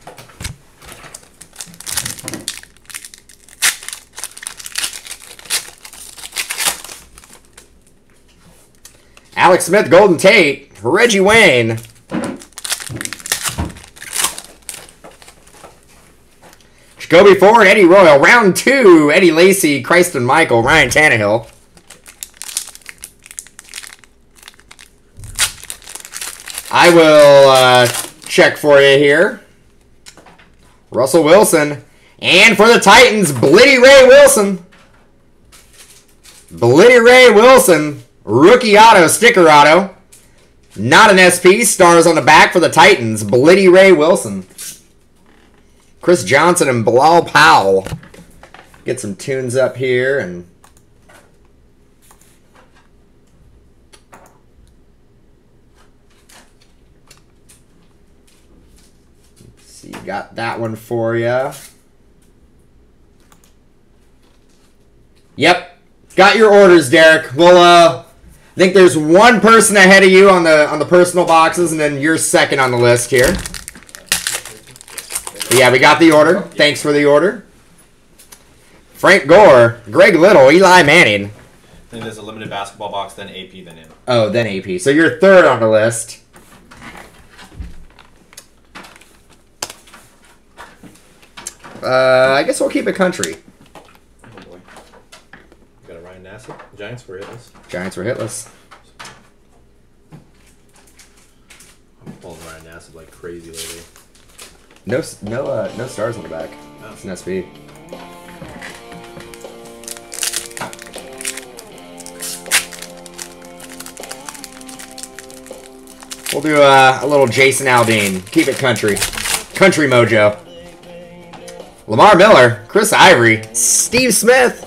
Alex Smith, Golden Tate. Reggie Wayne. Jacoby Ford, Eddie Royal. Round 2, Eddie Lacy, Christon Michael, Ryan Tannehill. I will check for you here. Russell Wilson. And for the Titans, Blitty Ray Wilson. Blitty Ray Wilson. Rookie auto, sticker auto. Not an SP. Stars on the back for the Titans. Blitty Ray Wilson. Chris Johnson and Bilal Powell. Get some tunes up here and let's see, got that one for you. Yep, got your orders, Derek. Well, I think there's one person ahead of you on the personal boxes, and then you're second on the list here. But yeah, we got the order. Thanks for the order. Frank Gore, Greg Little, Eli Manning. I think there's a limited basketball box, then AP, then him. Oh, then AP. So you're third on the list. I guess we'll keep it country. Oh boy. Got a Ryan Nassib. Giants were hitless. Giants were hitless. I'm pulling Ryan Nassib like crazy lately. No stars on the back. Oh. It's an SP. We'll do a little Jason Aldean. Keep it country. Country mojo. Lamar Miller, Chris Ivory, Steve Smith.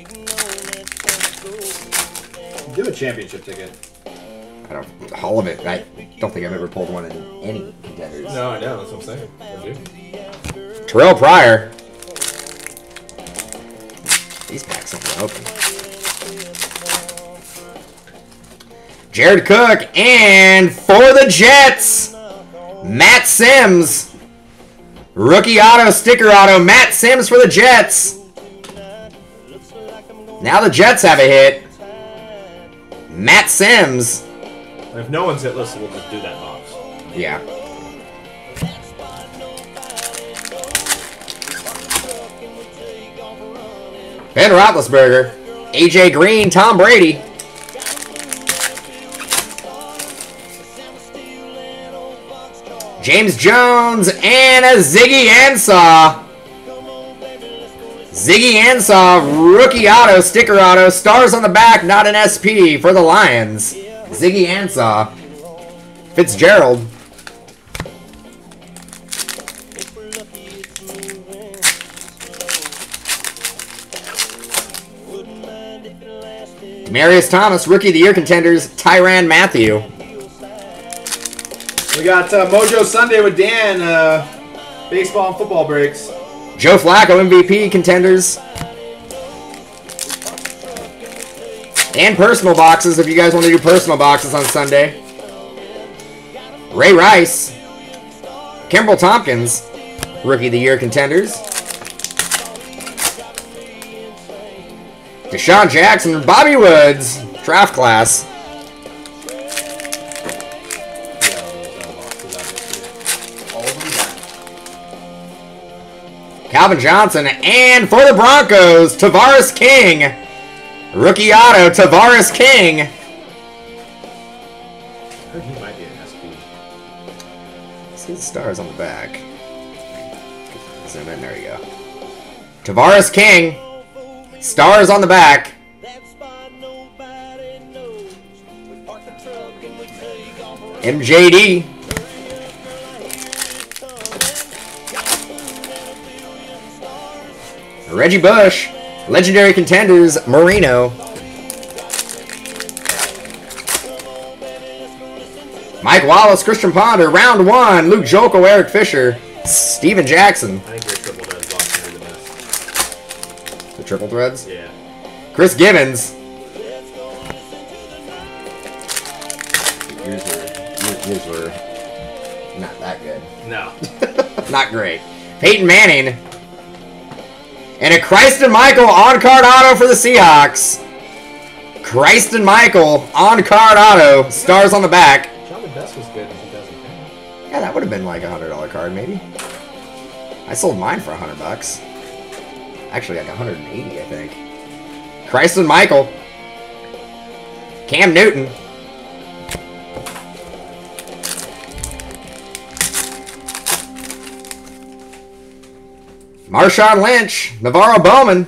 Do a championship ticket. I don't, all of it. I don't think I've ever pulled one in any contenders. No, I know. That's what I'm saying. I do. Terrell Pryor. These packs don't open. Jared Cook, and for the Jets, Matt Sims. Rookie auto, sticker auto, Matt Sims for the Jets. Now the Jets have a hit. Matt Sims. And if no one's hitless, we'll just do that box. Yeah. Ben Roethlisberger, AJ Green, Tom Brady. James Jones and a Ziggy Ansah. Ziggy Ansah, rookie auto, sticker auto, stars on the back, not an SP for the Lions. Ziggy Ansah. Fitzgerald. Marius Thomas, Rookie of the Year contenders, Tyrann Mathieu. We got Mojo Sunday with Dan, baseball and football breaks. Joe Flacco, MVP contenders. And personal boxes, if you guys want to do personal boxes on Sunday. Ray Rice. Kimbrel Tompkins, Rookie of the Year contenders. Deshaun Jackson, Bobby Woods, draft class. All of them got Calvin Johnson, and for the Broncos, Tavares King. Rookie auto, Tavares King. I heard he might be an SP. See the stars on the back. Zoom in, there you go. Tavares King. Stars on the back. MJD. Reggie Bush. Legendary Contenders, Marino. Mike Wallace, Christian Ponder, round 1. Luke Jolko, Eric Fisher, Steven Jackson. I think your triple does box are the best. The triple threads. Yeah. Chris Gibbons. Yours were not that good. No. Not great. Peyton Manning. And a Christen Michael on-card auto for the Seahawks. Christen Michael on-card auto. Stars on the back. Charlie Best was good in 2010. Yeah, that would have been like a $100 card, maybe. I sold mine for $100. Actually, like 180, I think. Christen Michael. Cam Newton. Marshawn Lynch, Navarro Bowman.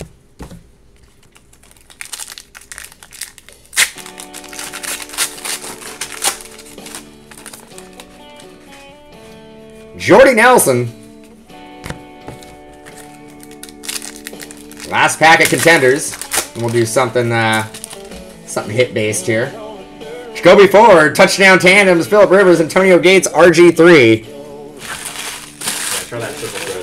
Jordy Nelson. Last pack of contenders. And we'll do something something hit based here. Jacoby Ford, touchdown tandems, Phillip Rivers, Antonio Gates, RG3. Yeah, try that triple throw.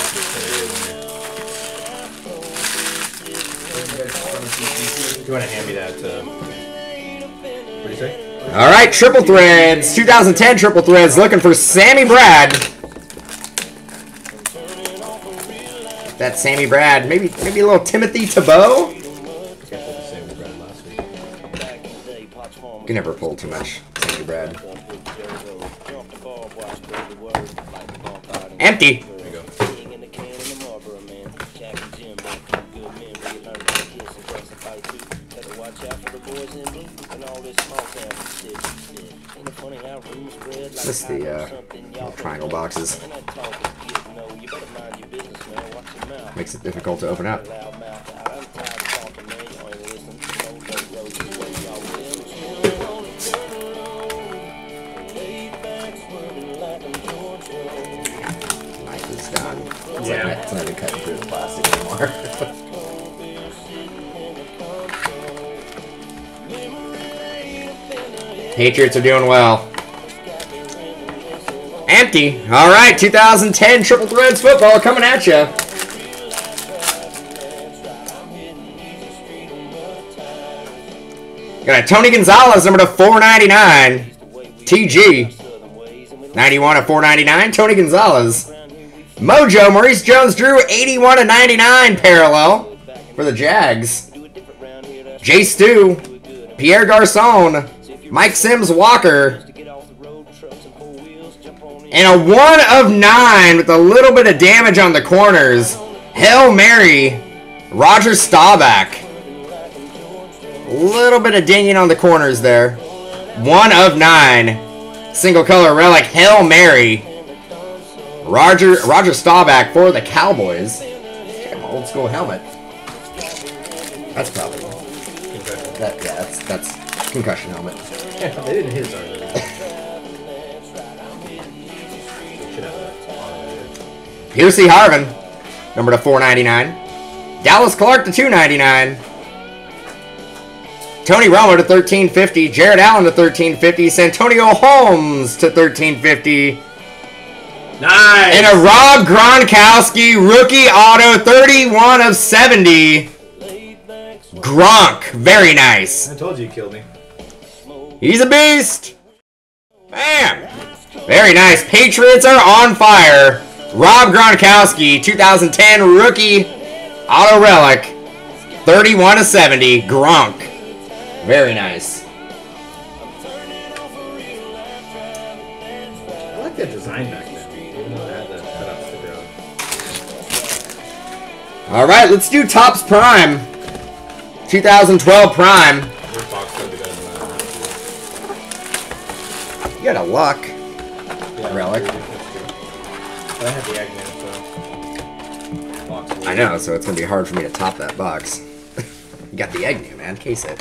You want to hand me that? What do you say? All right, triple threads, 2010 triple threads, looking for Sammy Brad. That's Sammy Brad. Maybe a little Timothy Tebow. You can never pull too much Sammy Brad. Empty. There you go. This is the triangle boxes. Makes it difficult to open up. Knife is done. It's not even cutting through the plastic anymore. Patriots are doing well. Empty. All right, 2010 Triple Threads football coming at you. Got a Tony Gonzalez, number to 499. TG. 91 of 499. Tony Gonzalez. Mojo, Maurice Jones-Drew, 81 of 99 parallel for the Jags. Jay Stu. Pierre Garcon. Mike Sims Walker. And a 1 of 9 with a little bit of damage on the corners. Hail Mary. Roger Staubach. A little bit of dinging on the corners there. 1 of 9. Single color relic. Hail Mary. Roger Staubach for the Cowboys. Old school helmet. That's probably that's concussion helmet. Yeah, they didn't hit us already. Piercy Harvin, number to 499. Dallas Clark to 299. Tony Romo to 1350. Jared Allen to 1350. Santonio Holmes to 1350. Nice! And a Rob Gronkowski rookie auto, 31 of 70. Gronk, very nice. I told you killed me. He's a beast. Bam. Very nice. Patriots are on fire. Rob Gronkowski, 2010 rookie auto relic. 31/70, Gronk. Very nice. I like that design back then. Even though it had the cutouts to go. All right, let's do Topps Prime. 2012 Prime. Your box could be better than that. You got a luck. Yeah, Relic. That's true. But I had the Eggman, so. Box I know, so it's going to be hard for me to top that box. You got the Egnew, man. Case it.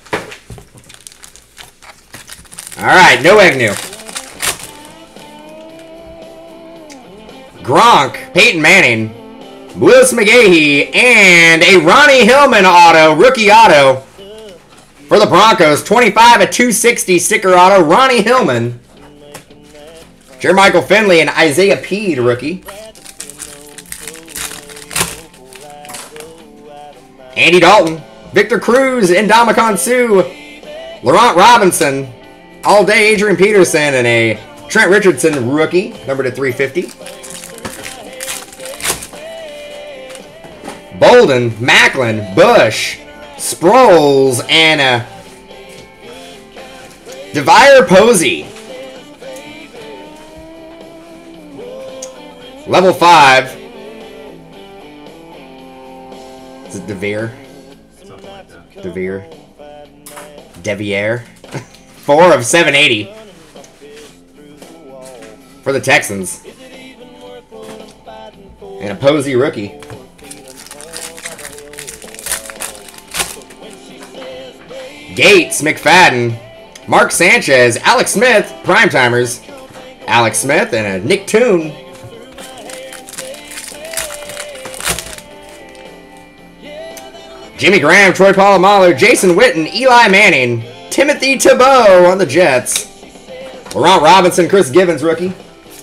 All right, no Egnew. Gronk, Peyton Manning, Willis McGahee, and a Ronnie Hillman auto, rookie auto for the Broncos. 25/260 sticker auto, Ronnie Hillman. Jermichael Finley and Isaiah Peed, rookie. Andy Dalton, Victor Cruz, Ndamukong Suh, Laurent Robinson, All Day Adrian Peterson, and a Trent Richardson rookie, number to 350. Bolden, Macklin, Bush, Sproles, and DeVire Posey. Level 5. Is it DeVere? Something like that. DeVere. Deviere. 4 of 780 for the Texans. And a Posey rookie. Gates, McFadden, Mark Sanchez, Alex Smith, Primetimers. Alex Smith and a Nick Toon. Jimmy Graham, Troy Polamalu, Jason Witten, Eli Manning, Timothy Tebow on the Jets. Laurent Robinson, Chris Givens, rookie.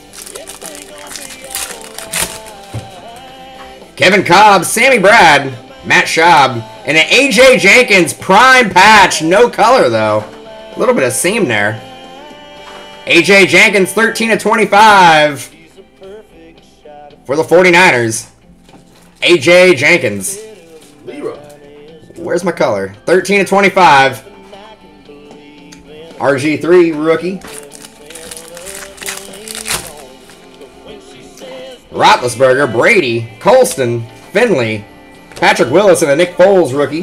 Kevin Cobb, Sammy Brad, Matt Schaub, and an AJ Jenkins prime patch. No color, though. A little bit of seam there. AJ Jenkins, 13/25 for the 49ers. AJ Jenkins. Leroy. Where's my color? 13/25. RG3 rookie. Roethlisberger, Brady, Colston, Finley, Patrick Willis, and a Nick Foles rookie.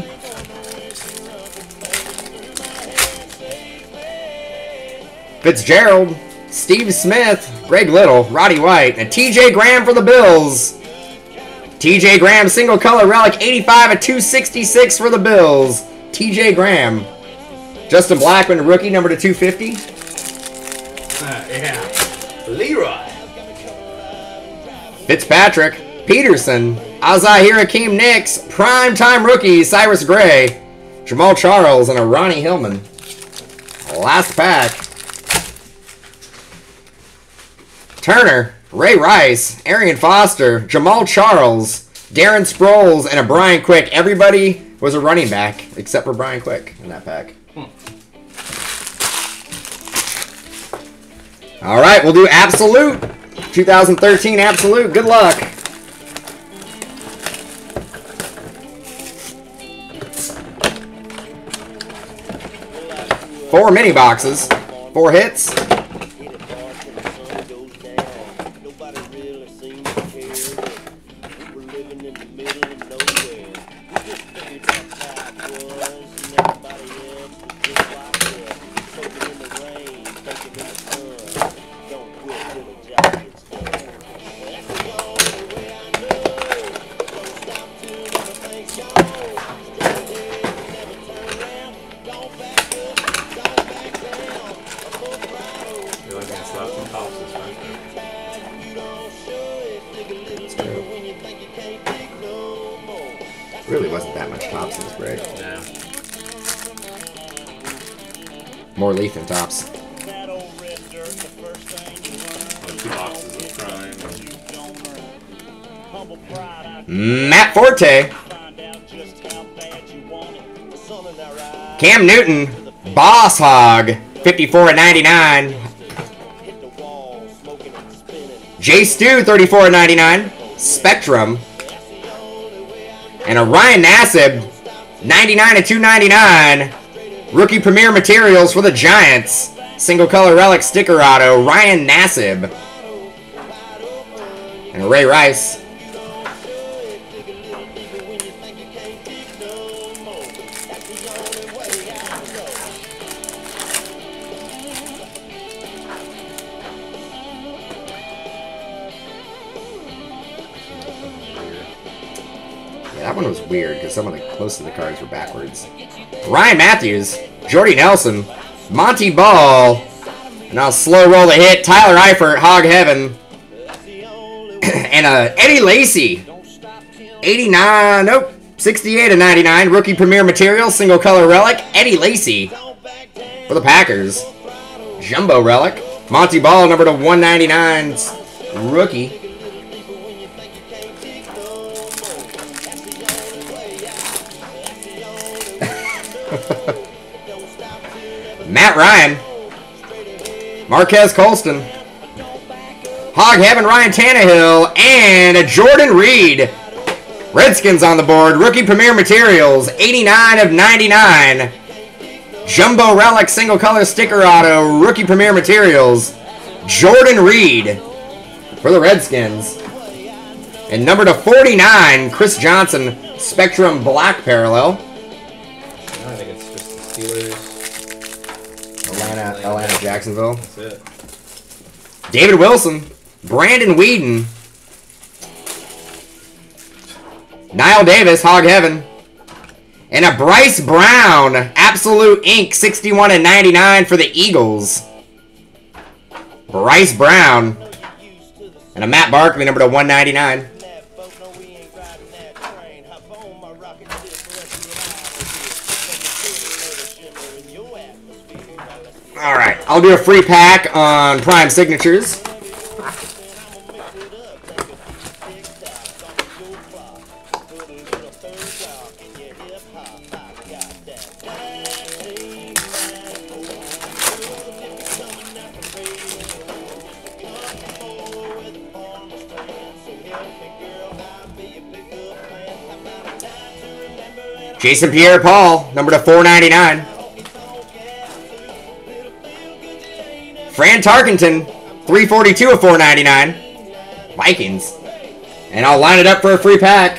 Fitzgerald, Steve Smith, Greg Little, Roddy White, and TJ Graham for the Bills. TJ Graham, single color relic, 85/266 for the Bills. TJ Graham. Justin Blackmon, rookie, number to 250. Yeah. Leroy. Fitzpatrick, Peterson, Azahir Hakeem Nicks, primetime rookie, Cyrus Gray, Jamal Charles, and a Ronnie Hillman. Last pack. Turner, Ray Rice, Arian Foster, Jamal Charles, Darren Sproles, and a Brian Quick. Everybody was a running back except for Brian Quick in that pack. All right, we'll do Absolute. 2013 Absolute. Good luck. Four mini boxes. 4 hits. Really wasn't that much tops in this break. Yeah. More leaf than tops. 2 boxes of Prime. Matt Forte. Cam Newton. Boss Hog. 54/99. J Stu. 34/99. Spectrum. And a Ryan Nassib, 99 of 299. Rookie Premier Materials for the Giants. Single color relic sticker auto, Ryan Nassib. And Ray Rice. That one was weird because some of the close to the cards were backwards. Ryan Matthews, Jordy Nelson, Monty Ball, and I'll slow roll the hit. Tyler Eifert, Hog Heaven, and Eddie Lacy, 89, nope, 68 of 99. Rookie Premier Material, single color relic, Eddie Lacy for the Packers. Jumbo relic, Monty Ball, number to 199, rookie. Matt Ryan, Marquez Colston, Hog Heaven Ryan Tannehill, and a Jordan Reed. Redskins on the board. Rookie Premier Materials, 89 of 99. Jumbo Relic single color sticker auto, Rookie Premier Materials, Jordan Reed for the Redskins. And number to 49, Chris Johnson, Spectrum Black Parallel. I think it's just the Steelers. Atlanta, Jacksonville. That's it. David Wilson, Brandon Whedon, Niall Davis, Hog Heaven, and a Bryce Brown, Absolute Ink, 61 of 99 for the Eagles. Bryce Brown, and a Matt Barkley, number to 199. Alright, I'll do a free pack on Prime Signatures. Jason Pierre-Paul, number to 499. Fran Tarkenton, 342 of 499. Vikings. And I'll line it up for a free pack.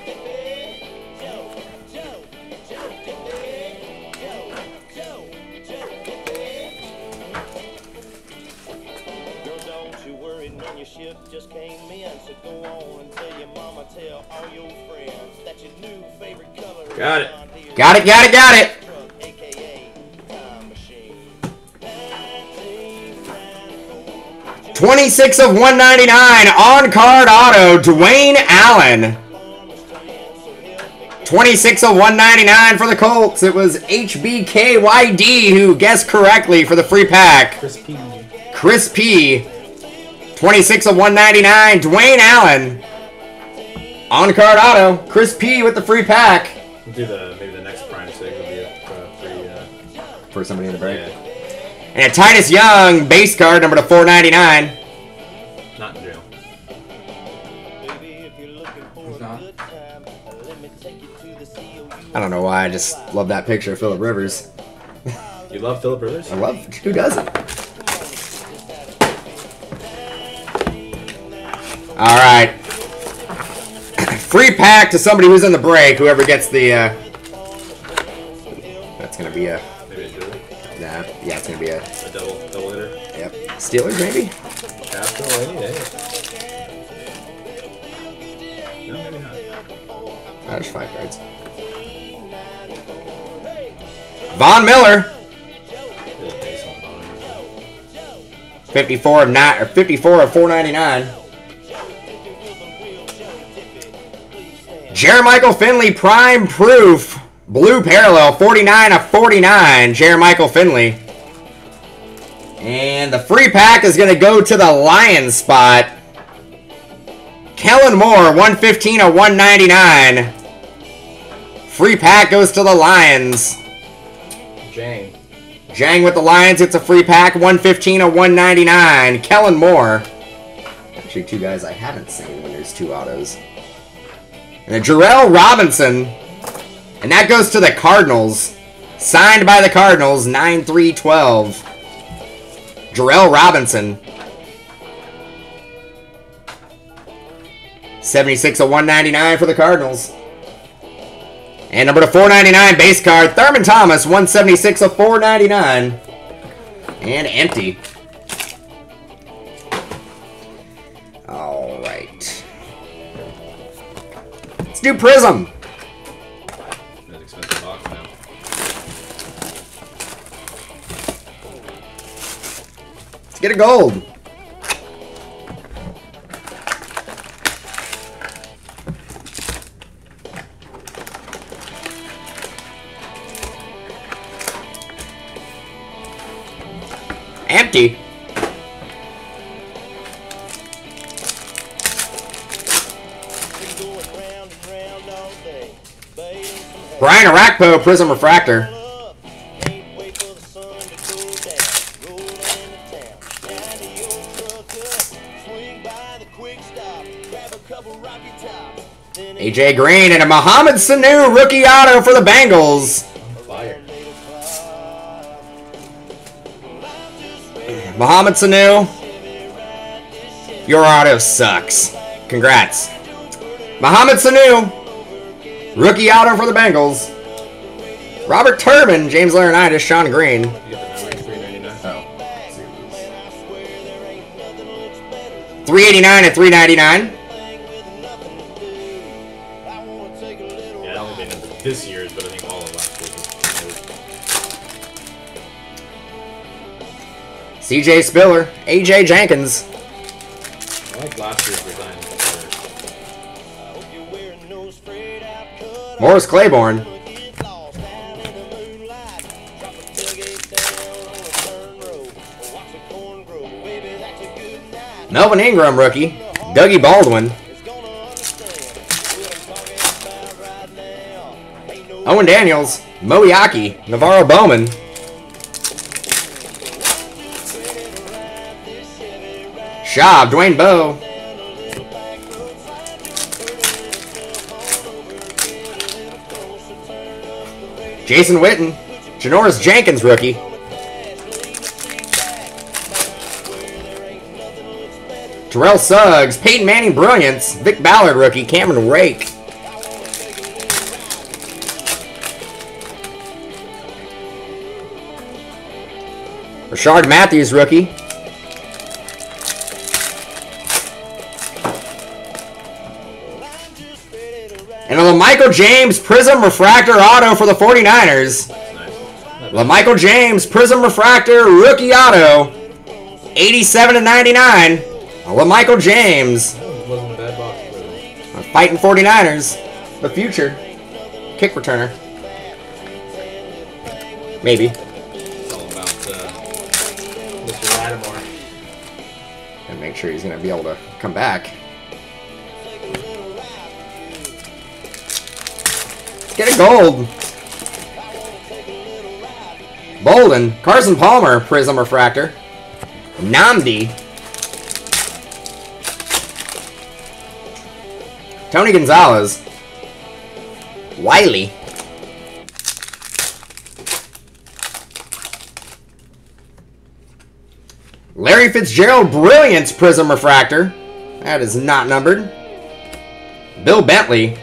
Got it. Got it, got it, got it. $26 of 199 on-card auto, Dwayne Allen. 26 of 199 for the Colts. It was HBKYD who guessed correctly for the free pack. Chris P. 26 of 199, Dwayne Allen. On-card auto, Chris P. with the free pack. We'll do maybe the next Prime Sig will be a free For somebody in the break. yeah. And a Titus Young base card, number to 499. Not in jail. Who's not? I don't know why, I just love that picture of Phillip Rivers. You love Phillip Rivers? I love, who doesn't? Alright. Free pack to somebody who's in the break, whoever gets the, that's gonna be a, Maybe a duel? nah, yeah, it's gonna be a, Double hitter? yep. Steelers, maybe? Castro, any day. No, maybe not. There's 5 cards. Von Miller, There's a base on the bottom. 54 of 499. Jermichael Finley, Prime Proof, Blue Parallel, 49 of 49, Jermichael Finley. And the free pack is going to go to the Lions spot. Kellen Moore, 115 of 199. Free pack goes to the Lions. Jang with the Lions gets a free pack, 115 of 199. Kellen Moore. Actually, 2 guys I haven't seen when there's 2 autos. And a Jarrell Robinson, And that goes to the Cardinals. Signed by the Cardinals, 9/3/12. Jarrell Robinson. 76/199 for the Cardinals. And number to 499 base card, Thurman Thomas, 176/499. And empty. All right. Let's do Prism. An expensive box now. Let's get a gold. Empty. Brian Arakpo, Prism Refractor. AJ Green and a Mohamed Sanu rookie auto for the Bengals. Fire. Mohamed Sanu, your auto sucks. Congrats. Mohamed Sanu, rookie auto for the Bengals. Robert Turbin, James Laurinaitis, Sean Green. You get the memory, $3.99. Oh. $389/399. Yeah, I don't think they know this year's, but I think all of last year's. CJ Spiller, AJ Jenkins. I like last year's design. Morris Claiborne. Melvin Ingram, rookie. Dougie Baldwin. Owen Daniels. Moeaki. Navarro Bowman. Schaub. Dwayne Bowe. Jason Witten. Janoris Jenkins, rookie. Terrell Suggs, Peyton Manning Brilliance, Vic Ballard rookie, Cameron Rake. Rashard Matthews rookie. And a LaMichael James Prism Refractor Auto for the 49ers. LaMichael James Prism Refractor Rookie Auto, 87/99. LaMichael James. Wasn't a bad box. But Fighting 49ers. The future. Kick returner. Maybe. it's all about Mr. Lattimore. And make sure he's going to be able to come back. Get a gold. Bolden. Carson Palmer, Prism Refractor. Namdi. Tony Gonzalez. Wiley. Larry Fitzgerald Brilliance Prism Refractor. That is not numbered. Bill Bentley.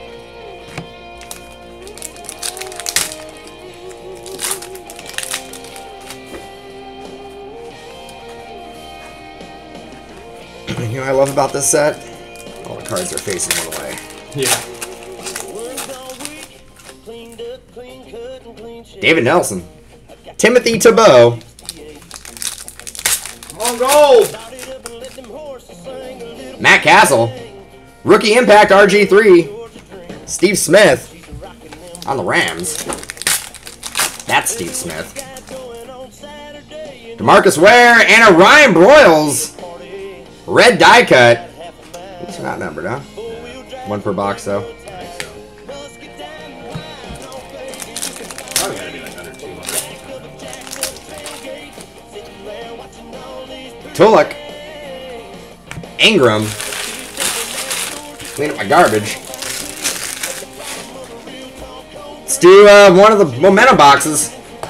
You know what I love about this set? All the cards are facing one way. Yeah. David Nelson. Timothy Tebow. Come on, gold! Matt Castle. Rookie Impact RG3. Steve Smith. On the Rams. That's Steve Smith. DeMarcus Ware and a Ryan Broyles. Red die cut. These are not numbered, huh? One per box, though. I think so. Probably gotta be like under 200. Tulloch. Ingram. Clean up my garbage. Let's do one of the Momentum boxes.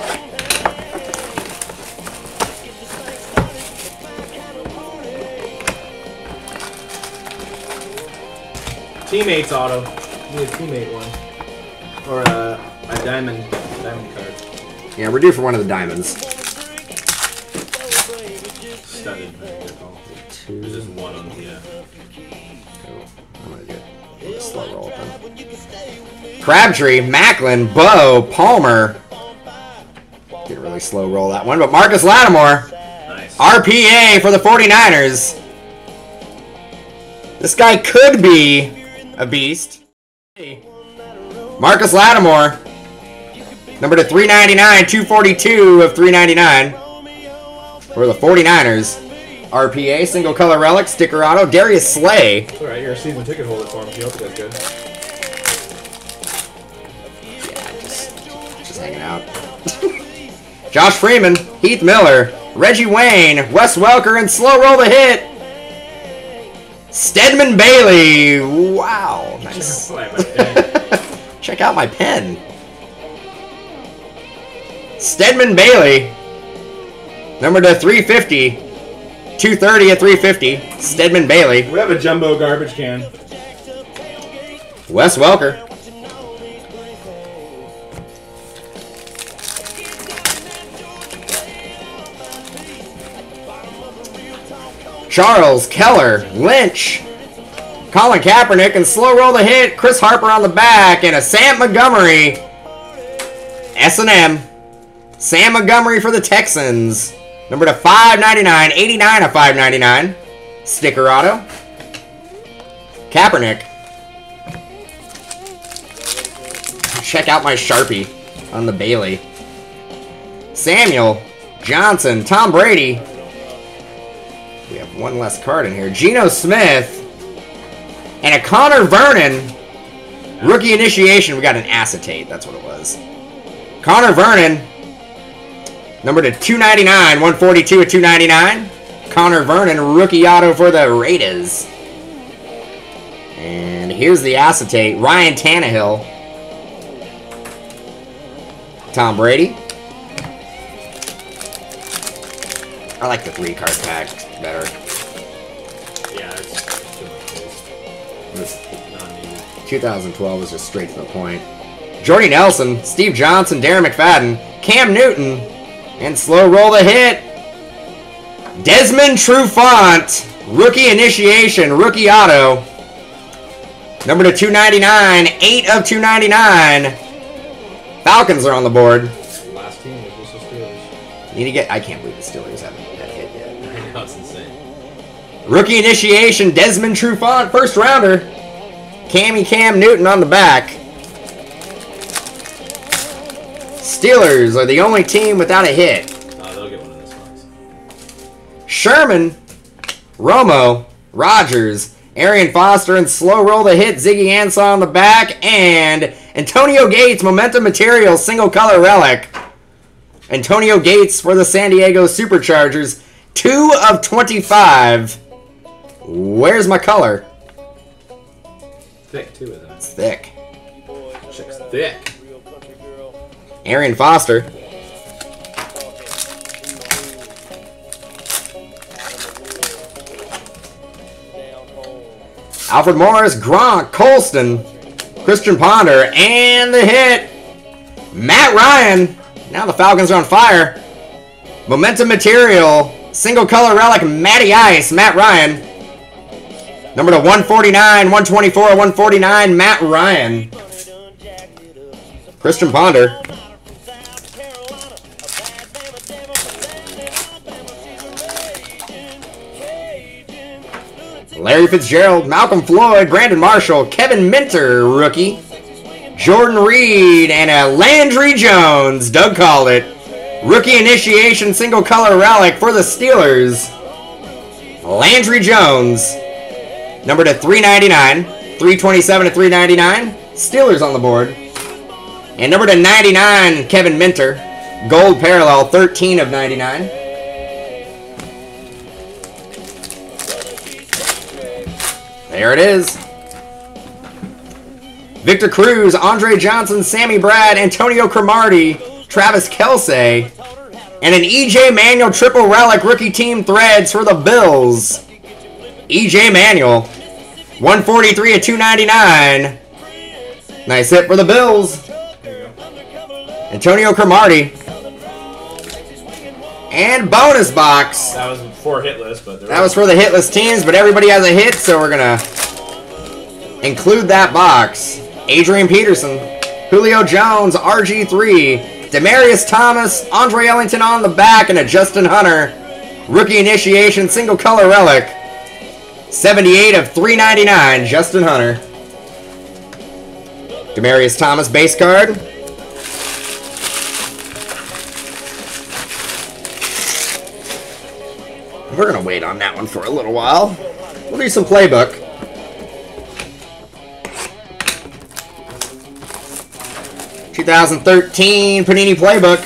Teammates auto. Need a teammate one. Or a diamond card. Yeah, we're due for one of the diamonds. Studded. They're called. There's just one on the. I'm gonna get a slow roll with them. Crabtree, Macklin, Bo, Palmer. Get a really slow roll that one, but Marcus Lattimore. Nice. RPA for the 49ers. This guy could be a beast. Marcus Lattimore. Number to 399, 242 of 399. For the 49ers. RPA, single color relic, sticker auto, Darius Slay. It's alright, you're a season ticket holder for him, so you hope it does good. Yeah, just hanging out. Josh Freeman, Heath Miller, Reggie Wayne, Wes Welker, and slow roll the hit. Stedman Bailey. Wow, nice. Check out my pen. Stedman Bailey. Number to 350. 230 at 350. Stedman Bailey. We have a jumbo garbage can. Wes Welker. Charles, Keller, Lynch, Colin Kaepernick, and slow roll the hit. Chris Harper on the back, and a Sam Montgomery. S&M. Sam Montgomery for the Texans. Number to 599, 89 of 599. Sticker auto. Kaepernick. Check out my Sharpie on the Bailey. Samuel, Johnson, Tom Brady. We have one less card in here. Geno Smith. And a Connor Vernon. Rookie initiation. We got an acetate. That's what it was. Connor Vernon. Number to 299. 142 at 299. Connor Vernon. Rookie auto for the Raiders. And here's the acetate. Ryan Tannehill. Tom Brady. I like the 3-card pack better. Yeah, it's too much space. Not needed. 2012 is just straight to the point. Jordy Nelson, Steve Johnson, Darren McFadden, Cam Newton, and slow roll the hit. Desmond Trufant, rookie initiation, rookie auto. Number to 299, 8 of 299. Falcons are on the board. Last team was just the Steelers. Need to get. I can't believe the Steelers haven't got hit yet. That's insane. Rookie initiation, Desmond Trufant, first rounder. Cam Newton on the back. Steelers are the only team without a hit. They'll get one in this box. Sherman, Romo, Rogers, Arian Foster, and slow roll the hit, Ziggy Ansah on the back, and Antonio Gates, Momentum Materials, single color relic. Antonio Gates for the San Diego Superchargers, 2 of 25. Where's my color? Thick too, isn't it? It's thick. Chick's thick. Arian Foster. Alfred Morris, Gronk, Colston, Christian Ponder, and the hit, Matt Ryan. Now the Falcons are on fire. Momentum Material, single color relic, Matty Ice, Matt Ryan. Number to 149, 124, 149, Matt Ryan. Christian Ponder. Larry Fitzgerald, Malcolm Floyd, Brandon Marshall, Kevin Minter, rookie. Jordan Reed, and a Landry Jones. Doug called it. Rookie initiation, single color relic for the Steelers. Landry Jones. Number to 399. 327 to 399. Steelers on the board. And number to 99, Kevin Minter. Gold parallel, 13 of 99. There it is. Victor Cruz, Andre Johnson, Sammy Brad, Antonio Cromartie, Travis Kelce, and an EJ Manuel triple relic rookie team threads for the Bills. EJ Manuel, 143 of 299. Nice hit for the Bills. Antonio Cromartie. And bonus box. That was for hit list, but That was for the hitless teams, but everybody has a hit, so we're gonna include that box. Adrian Peterson, Julio Jones, RG3, Demaryius Thomas, Andre Ellington on the back, and a Justin Hunter rookie initiation single color relic. 78 of 399, Justin Hunter. Demaryius Thomas base card. We're going to wait on that one for a little while. We'll do some playbook. ...2013 Panini Playbook.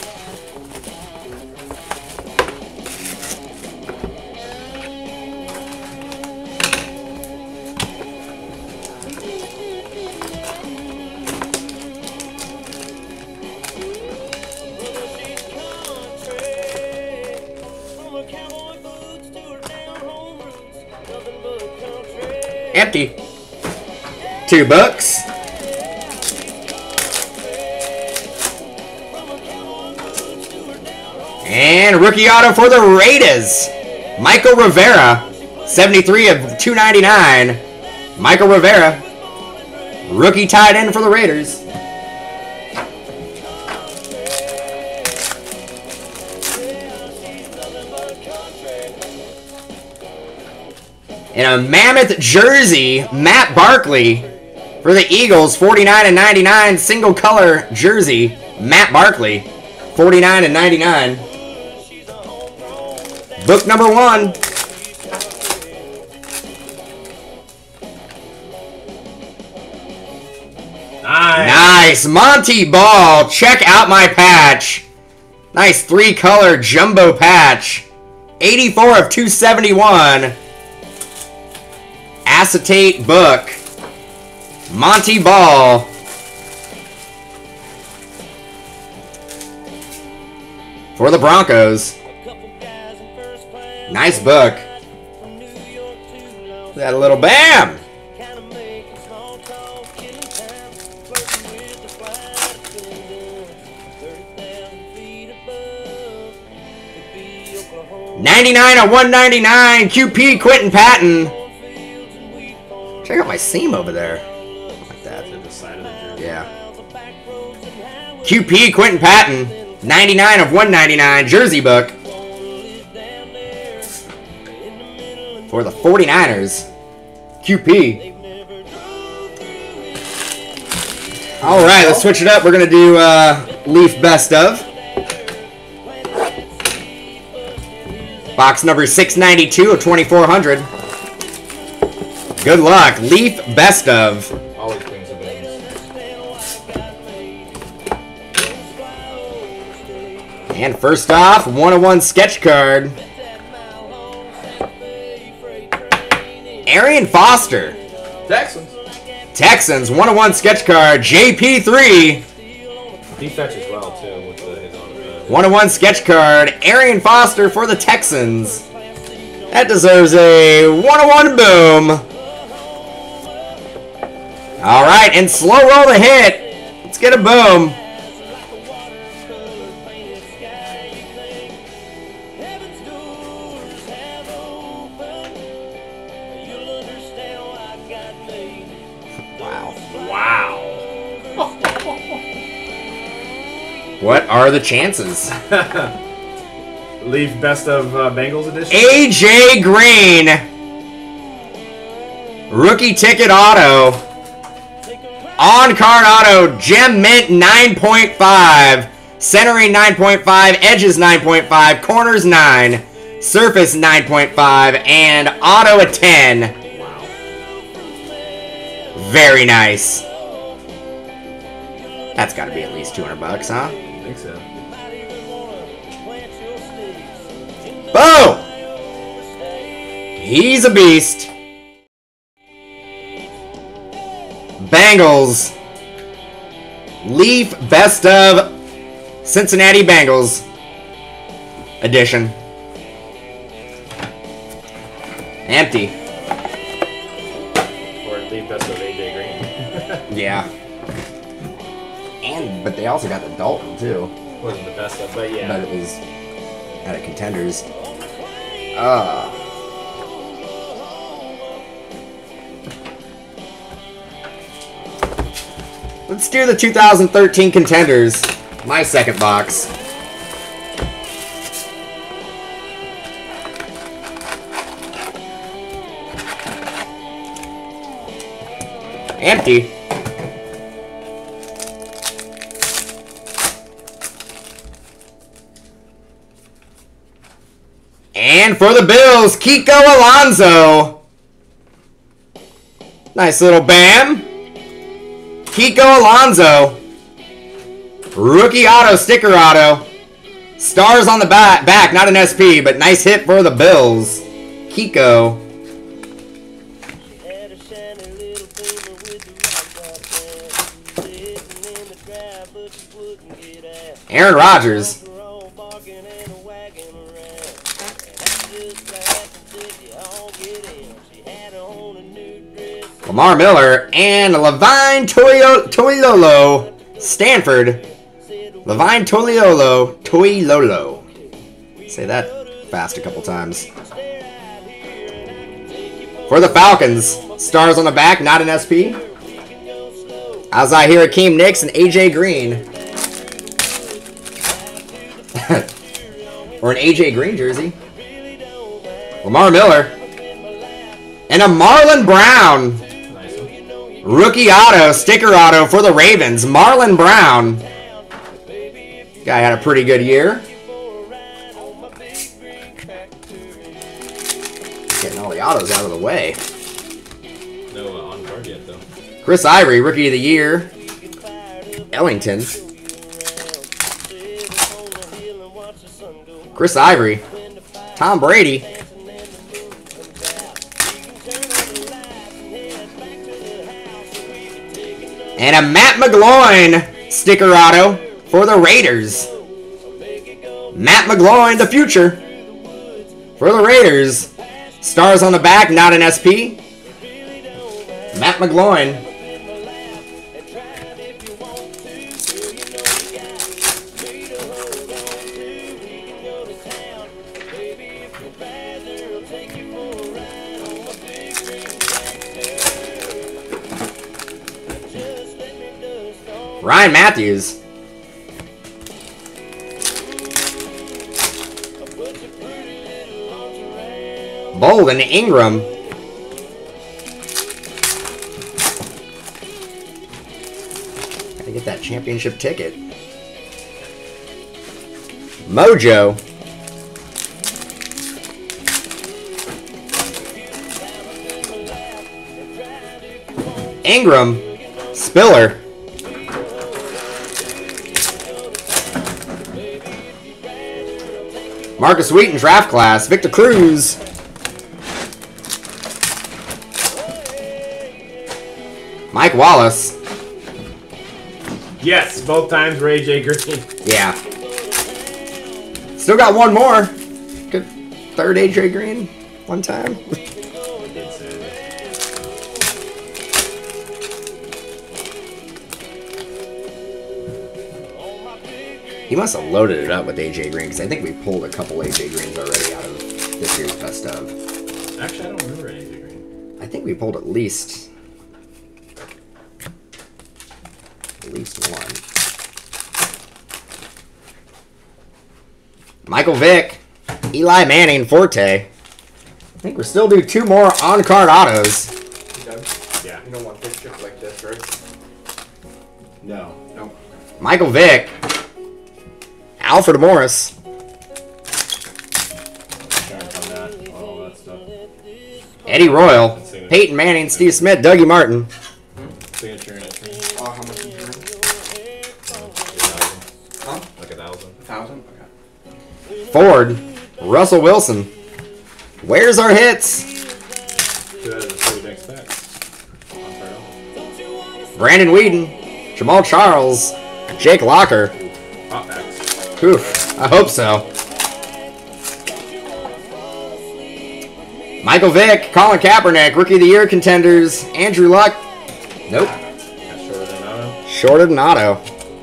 Empty. 2 books. And rookie auto for the Raiders. Michael Rivera. 73 of 299. Michael Rivera. Rookie tied in for the Raiders. And a mammoth jersey, Matt Barkley for the Eagles, 49 and 99, single color jersey, Matt Barkley, 49 and 99. Book number 1. Nice, Monty Ball. Check out my patch. Nice 3-color jumbo patch, 84 of 271. Acetate book. Monty Ball. For the Broncos. Nice book. That a little bam. $99 of 199. QP Quentin Patton. Check out my seam over there. Like that. Yeah. QP Quentin Patton. 99 of 199. Jersey book. For the 49ers. QP. Alright, let's switch it up. We're going to do Leaf Best of. Box number 692 of 2400. Good luck. Leaf Best of. Always brings a base. And first off, 101 sketch card. Arian Foster. Texans. Texans, 101 sketch card. JP3. He fetches well too with his own. 101 sketch card. Arian Foster for the Texans. That deserves a 101 boom. Alright, and slow roll the hit. Let's get a boom. Wow. What are the chances? Leaf Best of Bengals edition. AJ Green. Rookie ticket auto. On-card auto. Gem Mint 9.5. Centering 9.5. Edges 9.5. Corners 9. Surface 9.5. And auto a 10. Wow. Very nice. That's got to be at least $200, huh? I think so. Boom! He's a beast. Bengals. Leaf Best of Cincinnati Bengals edition. Empty. Or leave best of AJ Green. Yeah. But they also got the Dalton too. Wasn't the best of, but But yeah. it was out of contenders. Let's do the 2013 contenders. My second box. Empty. And for the Bills, Kiko Alonso. Nice little bam. Kiko Alonso. Rookie auto, sticker auto. Stars on the back, not an SP, but nice hit for the Bills. Kiko. Aaron Rodgers. Lamar Miller and Levine Toilolo, Stanford. Levine Toilolo. Say that fast a couple times. For the Falcons, stars on the back, not an SP. Azahir Hakeem Nicks and AJ Green. Or an AJ Green jersey. Lamar Miller. And a Marlon Brown. Rookie auto, sticker auto for the Ravens. Marlon Brown. Guy had a pretty good year. Getting all the autos out of the way. No on card yet, though. Chris Ivory, Rookie of the Year. Ellington. Chris Ivory. Tom Brady. And a Matt McGloin sticker auto for the Raiders. Matt McGloin, the future. For the Raiders. Stars on the back, not an SP. Matt McGloin. Ryan Matthews. Bolden Ingram. Gotta get that championship ticket. Mojo. Ingram. Spiller. Marcus Wheaton draft class. Victor Cruz. Mike Wallace. Yes, both times for AJ Green. Yeah. Still got one more. Good third AJ Green. One time. He must have loaded it up with AJ Green, because I think we pulled a couple AJ Greens already out of this year's best of. Actually, I don't remember AJ Green. I think we pulled at least one. Michael Vick, Eli Manning, Forte. I think we're still doing two more on-card autos. Yeah. You don't want this chip like this, right? No. No. Michael Vick, Alfred Morris, All that stuff. Eddie Royal, Peyton Manning, Steve Smith, Dougie Martin, Signature in it. How much is your Huh? Like 1,000. 1,000? Okay. Ford, Russell Wilson. Where's our hits? 2 out of the 3 next packs. On card only. Brandon Whedon, Jamal Charles, Jake Locker. Hot packs. Oof, I hope so. Michael Vick, Colin Kaepernick, Rookie of the Year contenders, Andrew Luck. Nope. That's shorter than auto. Shorter than auto.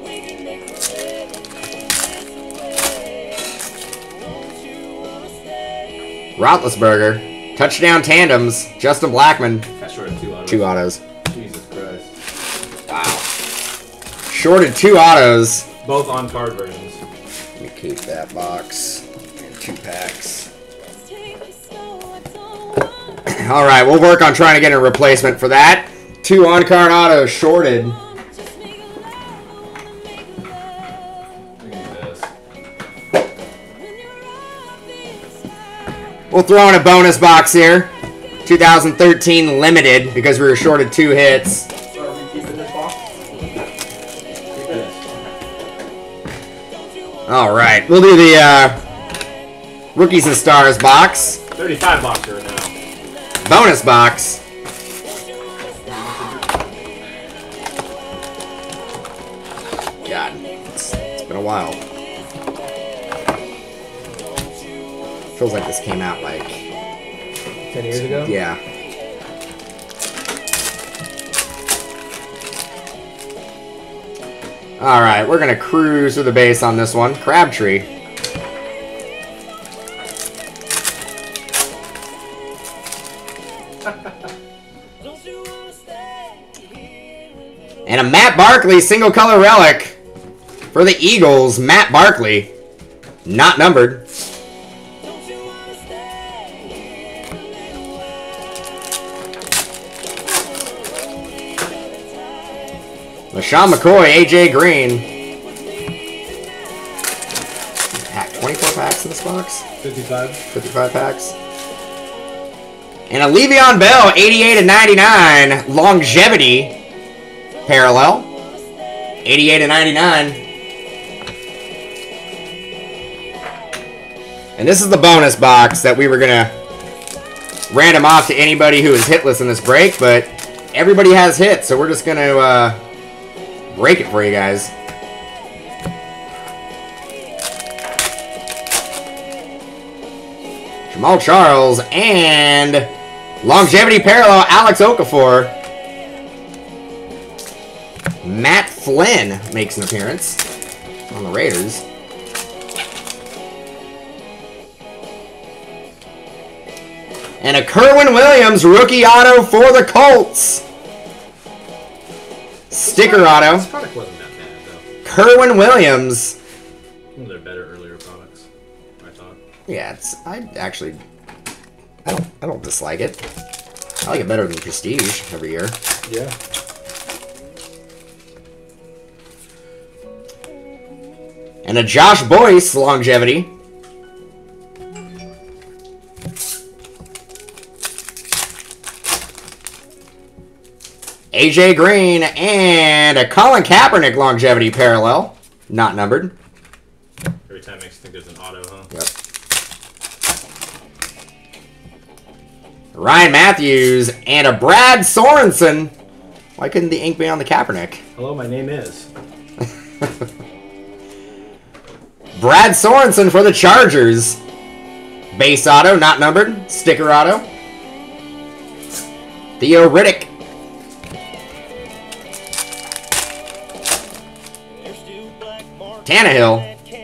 Roethlisberger. Touchdown tandems. Justin Blackman. That's short of 2 autos. 2 autos. Jesus Christ. Wow. Shorted 2 autos. Both on card versions. Let me keep that box. And 2 packs. Alright, we'll work on trying to get a replacement for that. 2 on-card autos shorted. Look at this. We'll throw in a bonus box here. 2013 limited because we were shorted 2 hits. So are we keeping this box? Keep this. Alright, we'll do the Rookies and Stars box. 35 boxer now. Bonus box. God, it's been a while. Feels like this came out like 10 years ago? yeah. All right, we're gonna cruise through the base on this one. Crabtree. And a Matt Barkley single color relic for the Eagles. Matt Barkley, not numbered. LaShawn McCoy, AJ Green. Pack 24 packs in this box. 55. 55 packs. And a Le'Veon Bell, 88/99 longevity parallel. 88/99. And this is the bonus box that we were gonna random off to anybody who is hitless in this break, but everybody has hits, so we're just gonna break it for you guys. Jamal Charles and longevity parallel Alex Okafor. Matt Flynn makes an appearance on the Raiders. And a Kerwin Williams rookie auto for the Colts. Sticker auto. This product wasn't that bad, though. Kerwin Williams. One of their better earlier products, I thought. Yeah, I don't dislike it. I like it better than Prestige every year. Yeah. And a Josh Boyce longevity. AJ Green and a Colin Kaepernick longevity parallel, not numbered. Every time makes you think there's an auto, huh? Yep. Ryan Matthews and a Brad Sorensen. Why couldn't the ink be on the Kaepernick? Hello, my name is. Brad Sorensen for the Chargers. Base auto, not numbered. Sticker auto. Theo Riddick. Tannehill.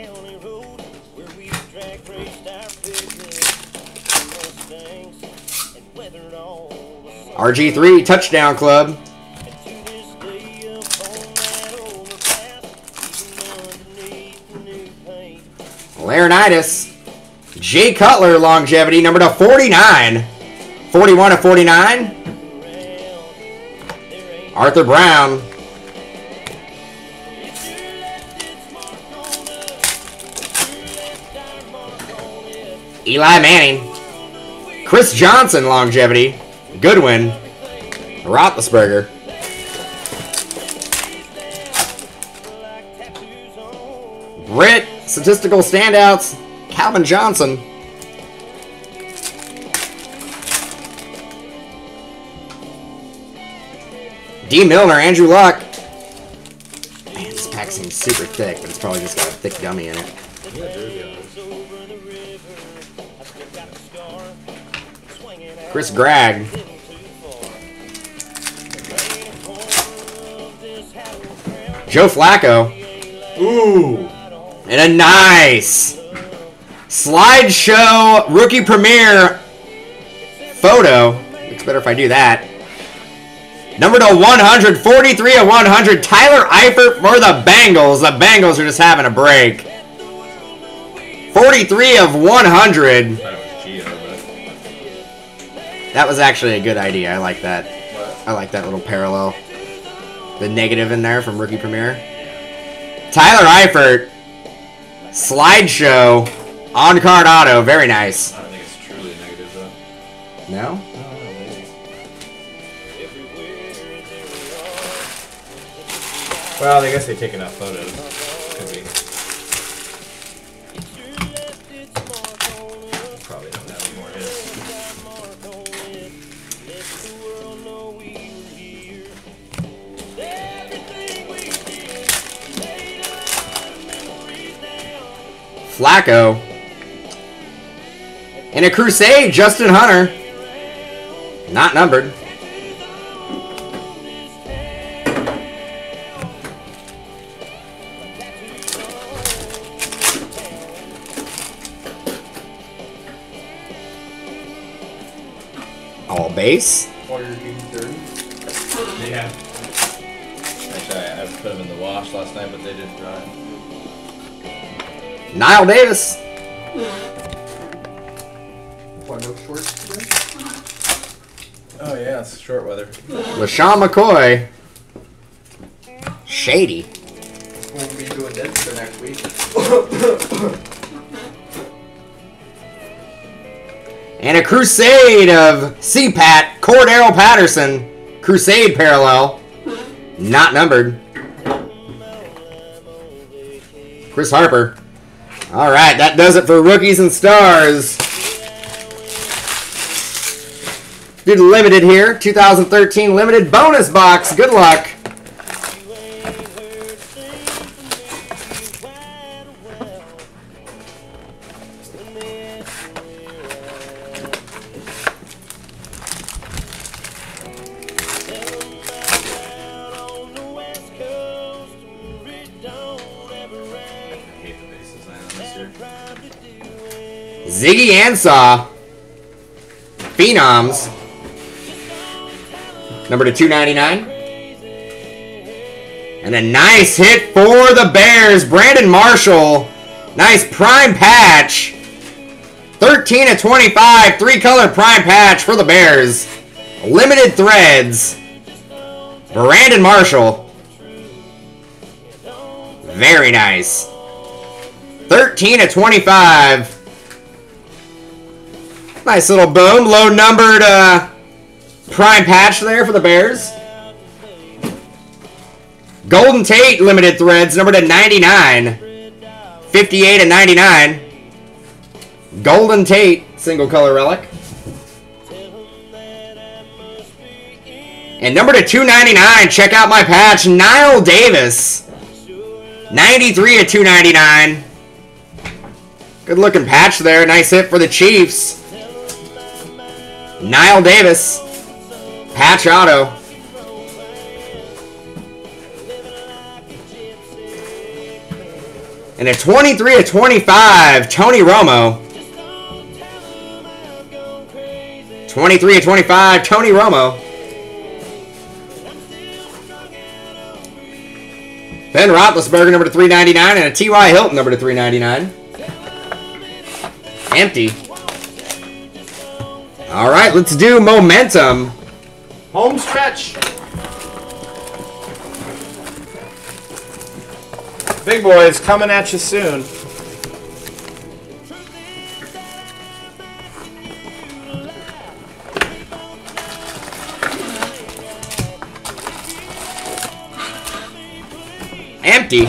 RG3 Touchdown Club. Laurinaitis. Jay Cutler longevity, number to 49. 41/49. Arthur Brown. Eli Manning. Chris Johnson longevity. Goodwin. Roethlisberger. Brit statistical standouts. Calvin Johnson. D. Milner, Andrew Luck. Man, this pack seems super thick, but it's probably just got a thick gummy in it. Chris Gregg. Joe Flacco. Ooh. And a nice slideshow rookie premiere photo. Looks better if I do that. Number to 100, 43 of 100, Tyler Eifert for the Bengals. The Bengals are just having a break. 43 of 100. That was actually a good idea. I like that. I like that little parallel. The negative in there from Rookie Premiere. Tyler Eifert. Slideshow. On-card auto. Very nice. I don't think it's truly negative, though. No? Well, I guess they take enough photos. Could be. Probably don't have any more hits. Flacco. In a Crusade, Justin Hunter. Not numbered. All base. Yeah. Actually, I put them in the wash last night, but they didn't dry. Niall Davis. What, no shorts today? Oh yeah, it's short weather. LaShawn McCoy. Shady. We'll be doing this for next week. And a Crusade of CPAT, Cordero Patterson. Crusade parallel. Not numbered. Chris Harper. Alright, that does it for Rookies and Stars. Did limited here. 2013 limited bonus box. Good luck. Ziggy Ansah. Phenoms. Number to 299. And a nice hit for the Bears. Brandon Marshall. Nice prime patch. 13 of 25. 3-color prime patch for the Bears. Limited threads. Brandon Marshall. Very nice. 13 of 25. Nice little boom. Low numbered prime patch there for the Bears. Golden Tate limited threads, numbered to 99. 58 and 99. Golden Tate single color relic. And number to 299, check out my patch, Niall Davis. 93 of 299. Good looking patch there. Nice hit for the Chiefs. Niall Davis. Patch auto. And a 23 of 25, Tony Romo. 23 of 25, Tony Romo. Ben Roethlisberger, number to 399, and a T.Y. Hilton, number to 399. Empty. All right, let's do Momentum. Home stretch. Big boys coming at you soon. Empty.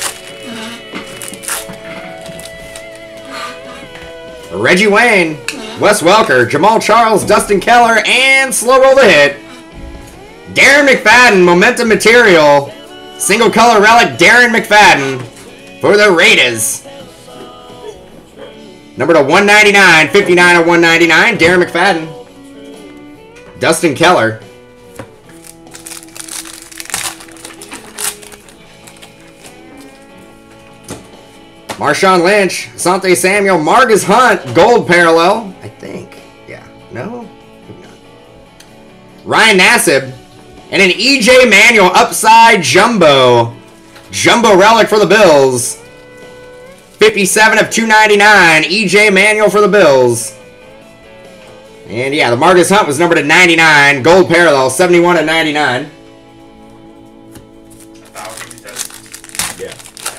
Reggie Wayne. Wes Welker, Jamal Charles, Dustin Keller, and slow roll the hit. Darren McFadden, Momentum Material. Single color relic, Darren McFadden for the Raiders. Number to 199, 59 of 199, Darren McFadden. Dustin Keller. Marshawn Lynch, Asante Samuel, Marcus Hunt, gold parallel, I think. Yeah, no? Maybe not. Ryan Nassib, and an EJ Manuel upside jumbo. Jumbo relic for the Bills. 57 of 299, EJ Manuel for the Bills. And yeah, the Marcus Hunt was numbered to 99, gold parallel, 71 of 99. Yeah.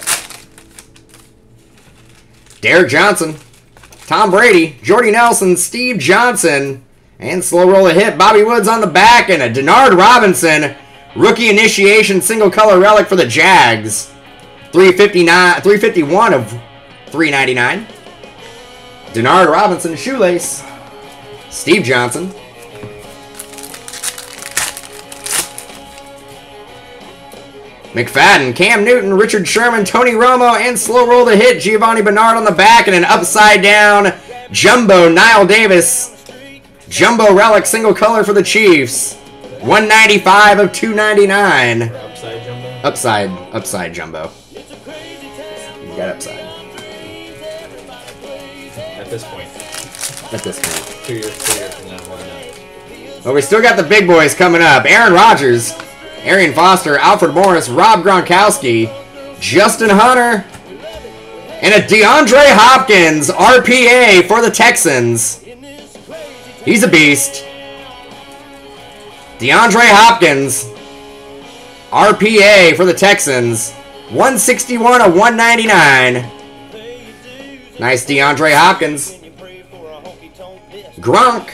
Derek Johnson, Tom Brady, Jordy Nelson, Steve Johnson, and slow roll a hit. Bobby Woods on the back, and a Denard Robinson rookie initiation single color relic for the Jags. 351 of 399. Denard Robinson shoelace. Steve Johnson. McFadden, Cam Newton, Richard Sherman, Tony Romo, and slow roll the hit. Giovanni Bernard on the back, and an upside down jumbo Nile Davis. Jumbo relic single color for the Chiefs. 195 of 299. Upside jumbo. Upside jumbo. You got upside. At this point. At this point. 2 years from now, why not? Well, we still got the big boys coming up. Aaron Rodgers, Arian Foster, Alfred Morris, Rob Gronkowski, Justin Hunter, and a DeAndre Hopkins RPA for the Texans. He's a beast. DeAndre Hopkins RPA for the Texans. 161 of 199. Nice DeAndre Hopkins. Gronk.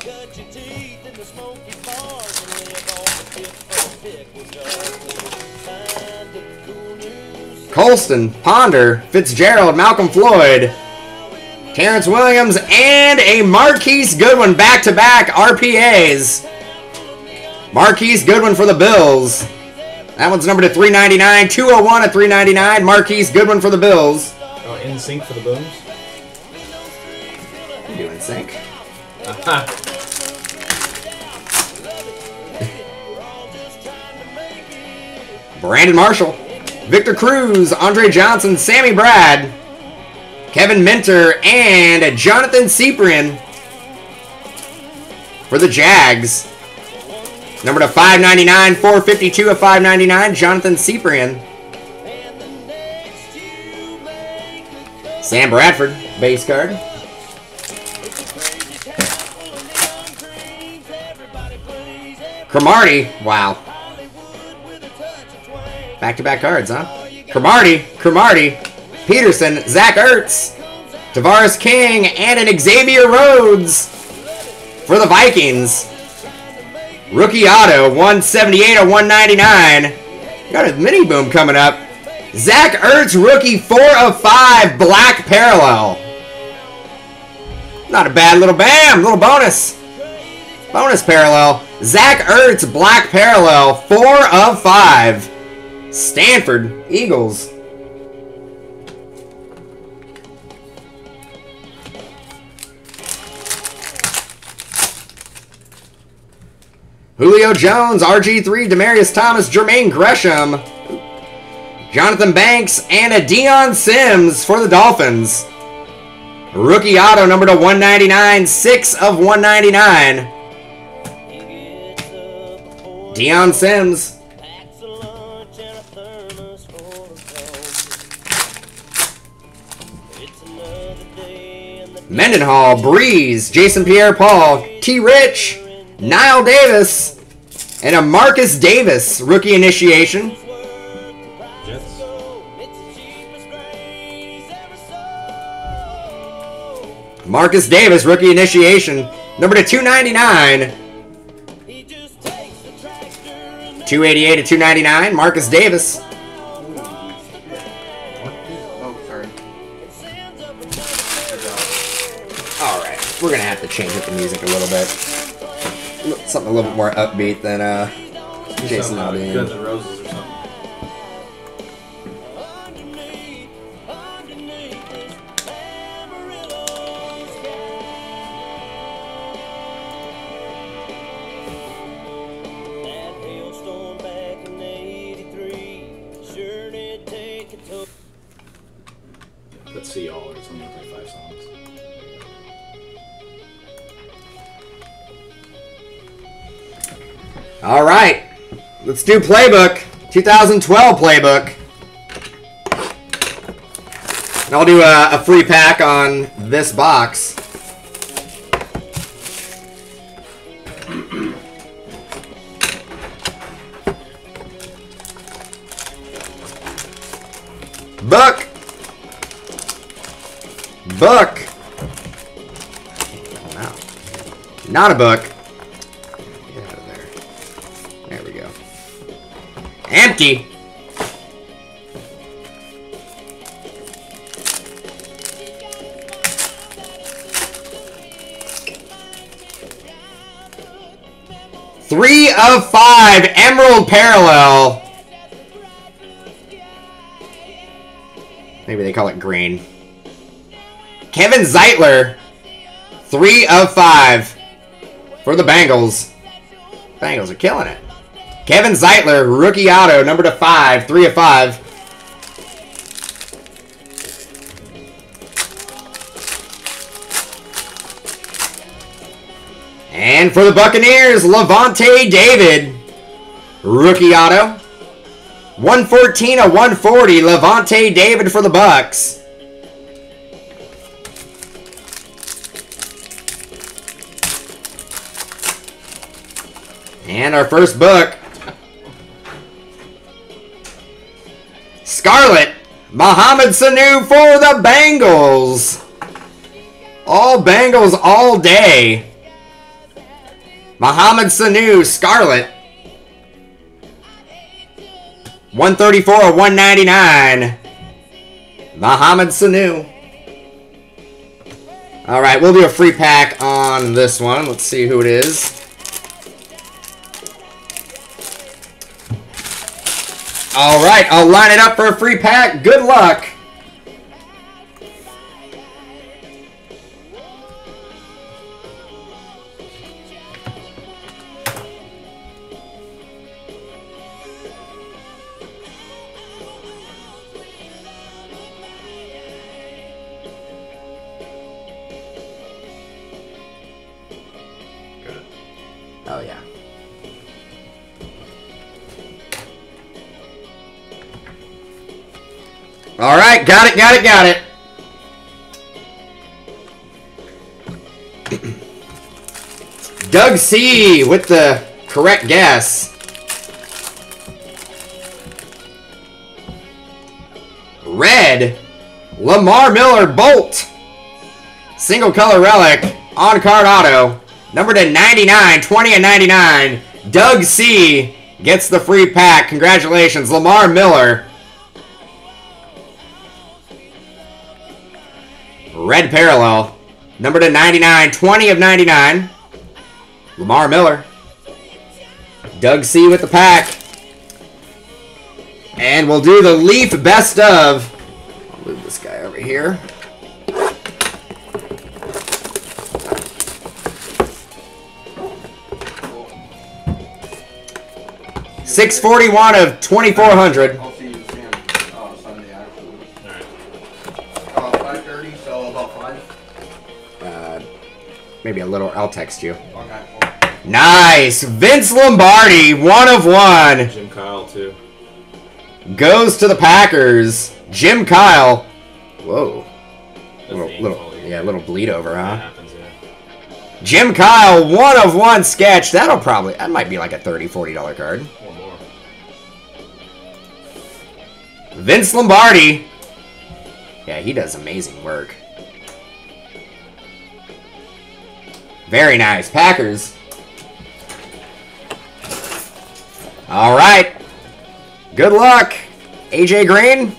Colston, Ponder, Fitzgerald, Malcolm Floyd, Terrence Williams, and a Marquise Goodwin back-to-back RPAs. Marquise Goodwin for the Bills. That one's numbered to 399, 201 at 399. Marquise Goodwin for the Bills. Oh, in sync for the Booms? You do in sync. Brandon Marshall, Victor Cruz, Andre Johnson, Sammy Brad, Kevin Minter, and Jonathan Cyprien for the Jags. Number to 599, 452 of 599, Jonathan Cyprien. Sam Bradford, base card. Cromartie, wow. Back-to-back cards, huh? Cromartie, Peterson, Zach Ertz, Tavares King, and an Xavier Rhodes for the Vikings. Rookie auto, 178 of 199. Got a mini boom coming up. Zach Ertz, rookie, 4 of 5, black parallel. Not a bad little little bonus. Bonus parallel. Zach Ertz, black parallel, 4 of 5. Stanford, Eagles. Julio Jones, RG3, Demarius Thomas, Jermaine Gresham, Jonathan Banks, and a Deion Sims for the Dolphins. Rookie auto, number to 199, 6 of 199. Deion Sims. Mendenhall, Breeze, Jason Pierre-Paul, T-Rich, Nile Davis, and a Marcus Davis rookie initiation. Jets. Marcus Davis rookie initiation, number to 299. 288 to 299, Marcus Davis. Oh, sorry. All right, we're gonna have change up the music a little bit. Something a little bit more upbeat than Jason Aldean. Guns N' Roses or something. Let's see all. It's only like 5 songs. All right, let's do playbook. 2012 playbook. And I'll do a free pack on this box. Book. Book. Wow. Not a book. Get out of there. There we go. Empty. Three of 5 Emerald Parallel. Maybe they call it green. Kevin Zeitler, 3 of 5 for the Bengals. Bengals are killing it. Kevin Zeitler, rookie auto, number to 5, 3 of 5. And for the Buccaneers, Levante David, rookie auto. 114 of 140, Levante David for the Bucs. And our first book, Scarlet, Mohamed Sanu for the Bengals. All Bengals all day. Mohamed Sanu, Scarlet. 134 or 199. Mohamed Sanu. All right, we'll do a free pack on this one. Let's see who it is. All right, I'll line it up for a free pack. Good luck. Oh, yeah. All right, got it, got it, got it. Doug C. with the correct guess. Red, Lamar Miller Bolt. Single color relic, on card auto. Number to 99, 20 and 99. Doug C. gets the free pack. Congratulations, Lamar Miller. Red parallel. Number to 99, 20 of 99. Lamar Miller. Doug C. with the pack. And we'll do the Leaf best of. I'll move this guy over here. $641 of 2,400. I'll see you Sunday actually. Alright. 5:30, so about 5. Maybe a little. I'll text you. Okay. Nice. Vince Lombardi, 1 of 1. Jim Kyle, too. Goes to the Packers. Jim Kyle. Whoa. That's little bleed over, huh? That happens, yeah. Jim Kyle, 1 of 1 sketch. That might be like a $30, $40 card. One more. Vince Lombardi. Yeah, he does amazing work. Very nice. Packers. All right. Good luck, AJ Green.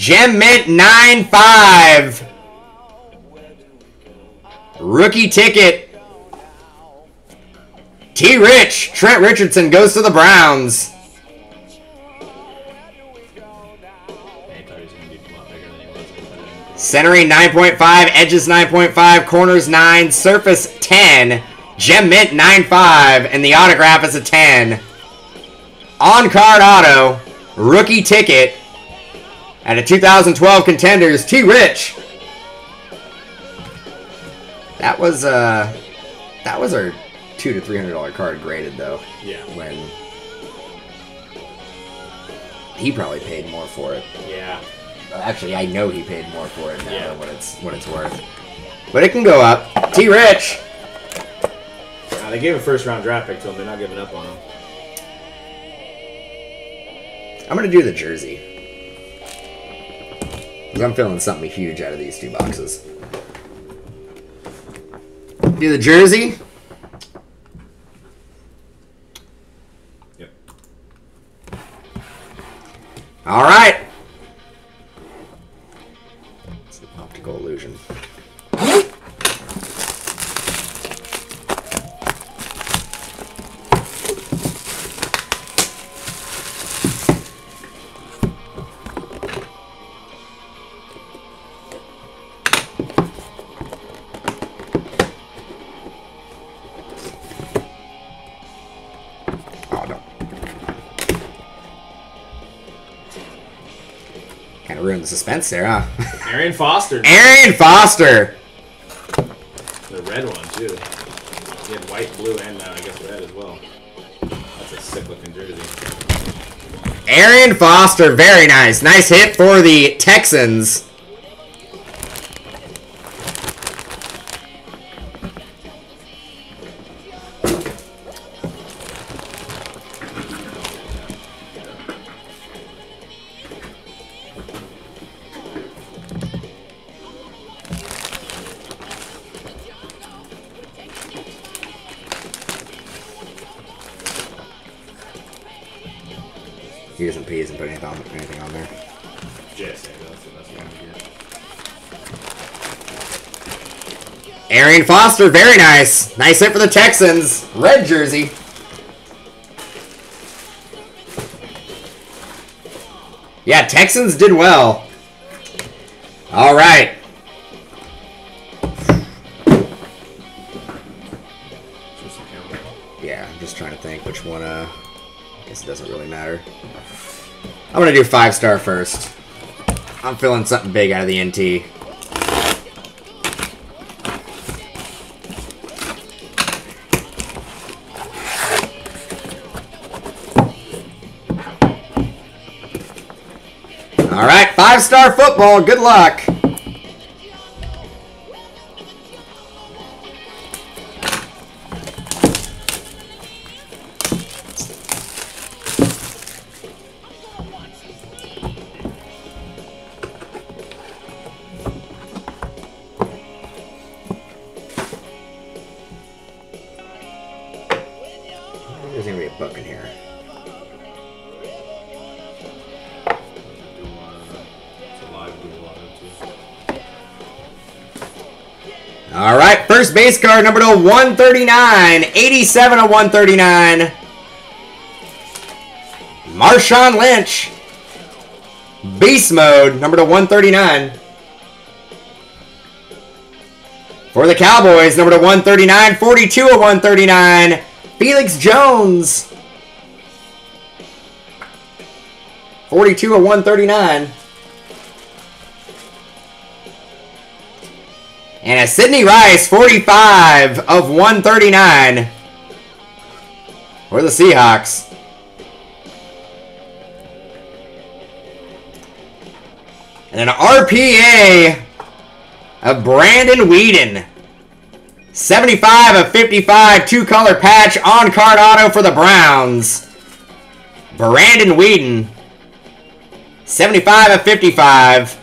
Gem Mint 9.5. Rookie ticket. T. Rich. Trent Richardson goes to the Browns. Centering 9.5, edges 9.5, corners 9, surface 10, Gem Mint 9.5, and the autograph is a 10. On-card auto, rookie ticket, and a 2012 Contenders, T. Rich. That was our $200 to $300 card graded though. Yeah. When he probably paid more for it. Yeah. Actually, I know he paid more for it now than what it's worth. But it can go up. T. Rich. They gave a first-round draft pick to him. They're not giving up on him. I'm going to do the jersey. Because I'm feeling something huge out of these two boxes. Do the jersey. Yep. All right. It's the optical illusion. Kind of ruined the suspense there, huh? Arian Foster. Arian Foster. The red one, too. He had white, blue, and I guess red as well. That's a sick-looking jersey. Arian Foster, very nice. Nice hit for the Texans. He doesn't put anything on there. JSA, that's the one here. Arian Foster, very nice. Nice hit for the Texans. Red jersey. Yeah, Texans did well. All right. Yeah, I'm just trying to think which one, I guess it doesn't really matter. I'm going to do 5-star first. I'm feeling something big out of the NT. All right, 5-star football. Good luck. There's gonna be a book in here. All right, first base card number to 139, 87 of 139. Marshawn Lynch. Beast mode, number to 139. For the Cowboys, number to 139, 42 of 139. Felix Jones. 42 of 139. And a Sidney Rice, 45 of 139 for the Seahawks. And an RPA of Brandon Weeden. 75 of 55, 2-color patch, on-card auto for the Browns. Brandon Weeden. 75 of 55.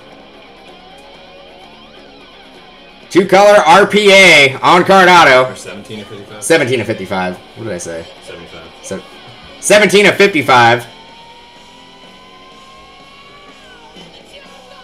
2-color RPA, on-card auto. Or 17 of 55? 17 of 55. What did I say? 75. 17 of 55.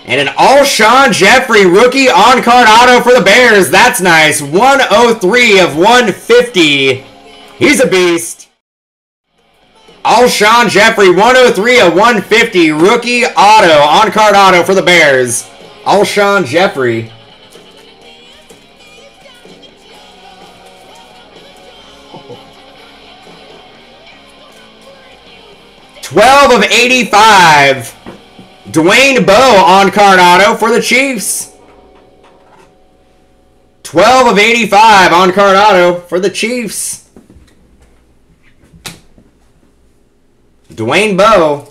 And an Alshon Jeffrey rookie on-card auto for the Bears. That's nice. 103 of 150. He's a beast. Alshon Jeffrey, 103 of 150. Rookie auto, on-card auto for the Bears. Alshon Jeffrey. $12 of 85. Dwayne Bowe on-card auto for the Chiefs. 12 of 85 on-card auto for the Chiefs. Dwayne Bowe.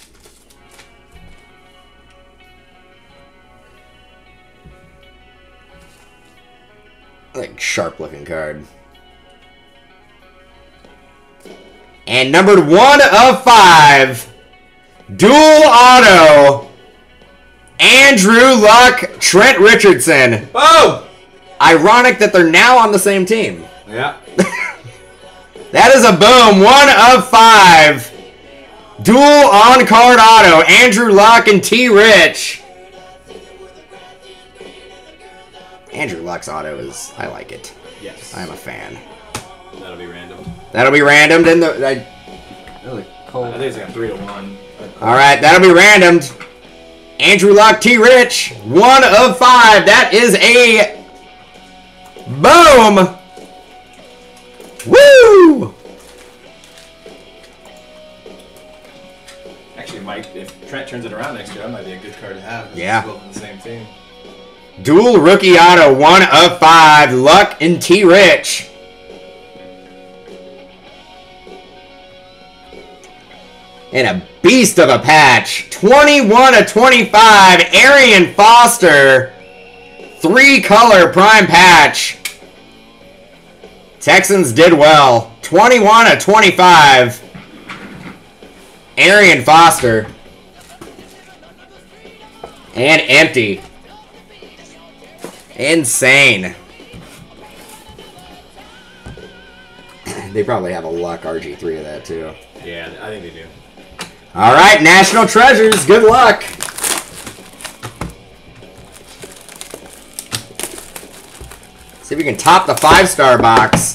Like sharp-looking card. And numbered 1 of 5. Dual auto, Andrew Luck, Trent Richardson. Oh! Ironic that they're now on the same team. Yeah. That is a boom. 1 of 5. Dual on-card auto, Andrew Luck and T. Rich. Andrew Luck's auto is, I like it. Yes. I'm a fan. That'll be random. That'll be randomed in the... Really cold. I think it's like 3 to 1. Alright, that'll be randomed. Andrew Luck, T. Rich, 1 of 5. That is a boom. Woo! Actually, Mike, if Trent turns it around next year, that might be a good card to have. Yeah. Both on the same team. Dual rookie auto, 1 of 5. Luck and T. Rich. And a beast of a patch. 21 of 25. Arian Foster. 3-color prime patch. Texans did well. 21 of 25. Arian Foster. And empty. Insane. They probably have a Luck RG3 of that too. Yeah, I think they do. All right, National Treasures. Good luck. See if we can top the 5-star box.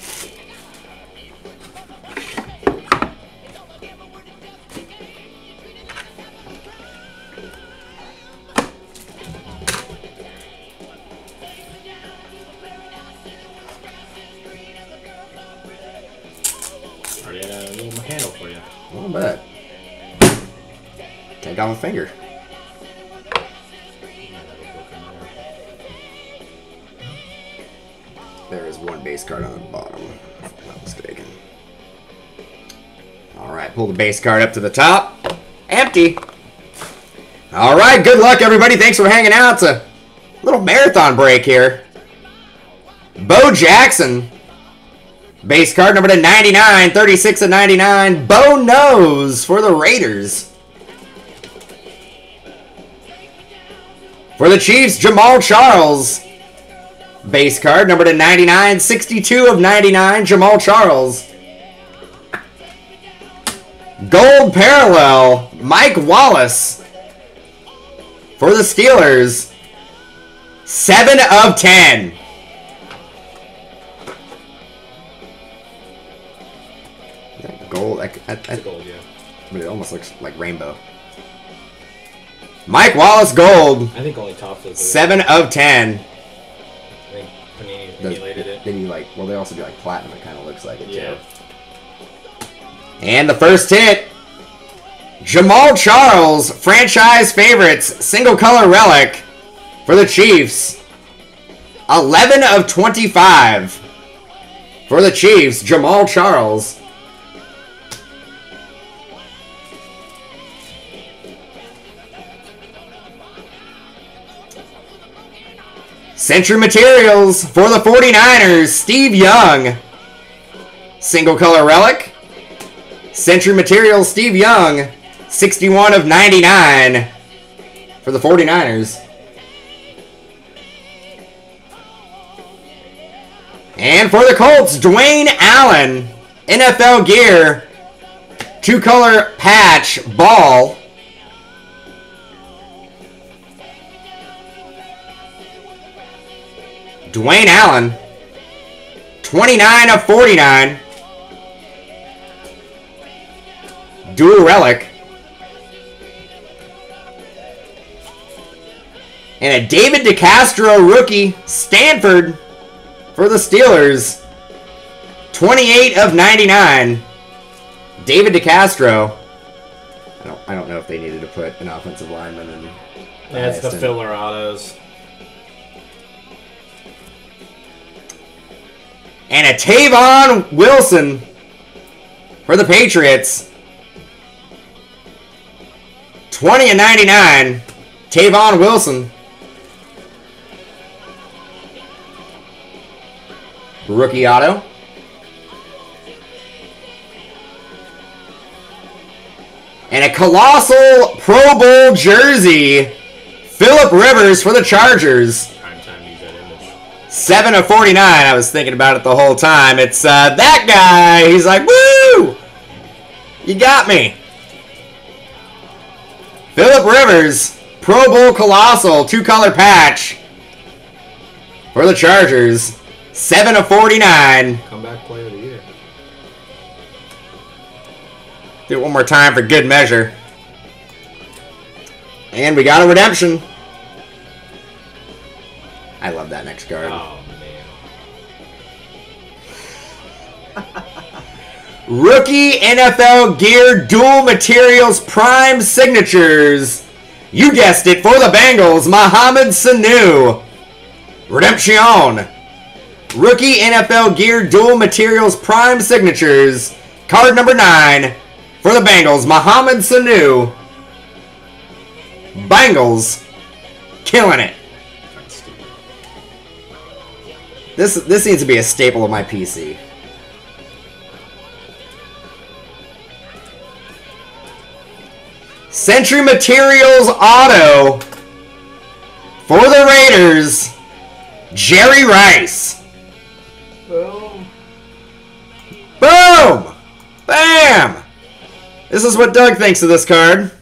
Already had a little handle for you. A little bit. Take off a finger. There is one base card on the bottom, if I'm not mistaken. Alright, pull the base card up to the top. Empty. Alright, good luck everybody. Thanks for hanging out. It's a little marathon break here. Bo Jackson. Base card number to 99, 36 of 99. Bo Nose for the Raiders. For the Chiefs, Jamal Charles. Base card, number to 99, 62 of 99, Jamal Charles. Gold parallel, Mike Wallace. For the Steelers, 7 of 10. Gold, It's gold, yeah. but it almost looks like rainbow. Mike Wallace gold, I think only Topps does it. 7 of 10. I think Panini emulated it. Then you like, well, they also do like platinum. It kind of looks like it Yeah. too. And the first hit, Jamal Charles, franchise favorites, single color relic for the Chiefs. 11 of 25 for the Chiefs, Jamal Charles. Century Materials for the 49ers, Steve Young. Single color relic. Century Materials, Steve Young. 61 of 99 for the 49ers. And for the Colts, Dwayne Allen. NFL gear. 2-color patch ball. Dwayne Allen. 29 of 49. Dual relic. And a David DeCastro rookie, Stanford, for the Steelers. 28 of 99. David DeCastro. I don't know if they needed to put an offensive lineman in. That's the filler autos. And a Tavon Wilson for the Patriots. 20 of 99. Tavon Wilson. Rookie auto. And a colossal Pro Bowl jersey. Phillip Rivers for the Chargers. Prime time to use that image. 7 of 49. I was thinking about it the whole time. It's that guy. He's like, woo! You got me. Phillip Rivers. Pro Bowl colossal. 2-color patch. For the Chargers. 7 of 49. Comeback player of the year. Do it one more time for good measure. And we got a redemption. I love that next card. Oh, man. Rookie NFL gear dual materials prime signatures. You guessed it, for the Bengals, Mohamed Sanu. Redemption. Rookie NFL gear dual materials prime signatures. Card number 9 for the Bengals, Mohamed Sanu. Bengals killing it. This needs to be a staple of my PC. Century Materials auto for the Raiders, Jerry Rice. Boom. Boom! Bam! This is what Doug thinks of this card.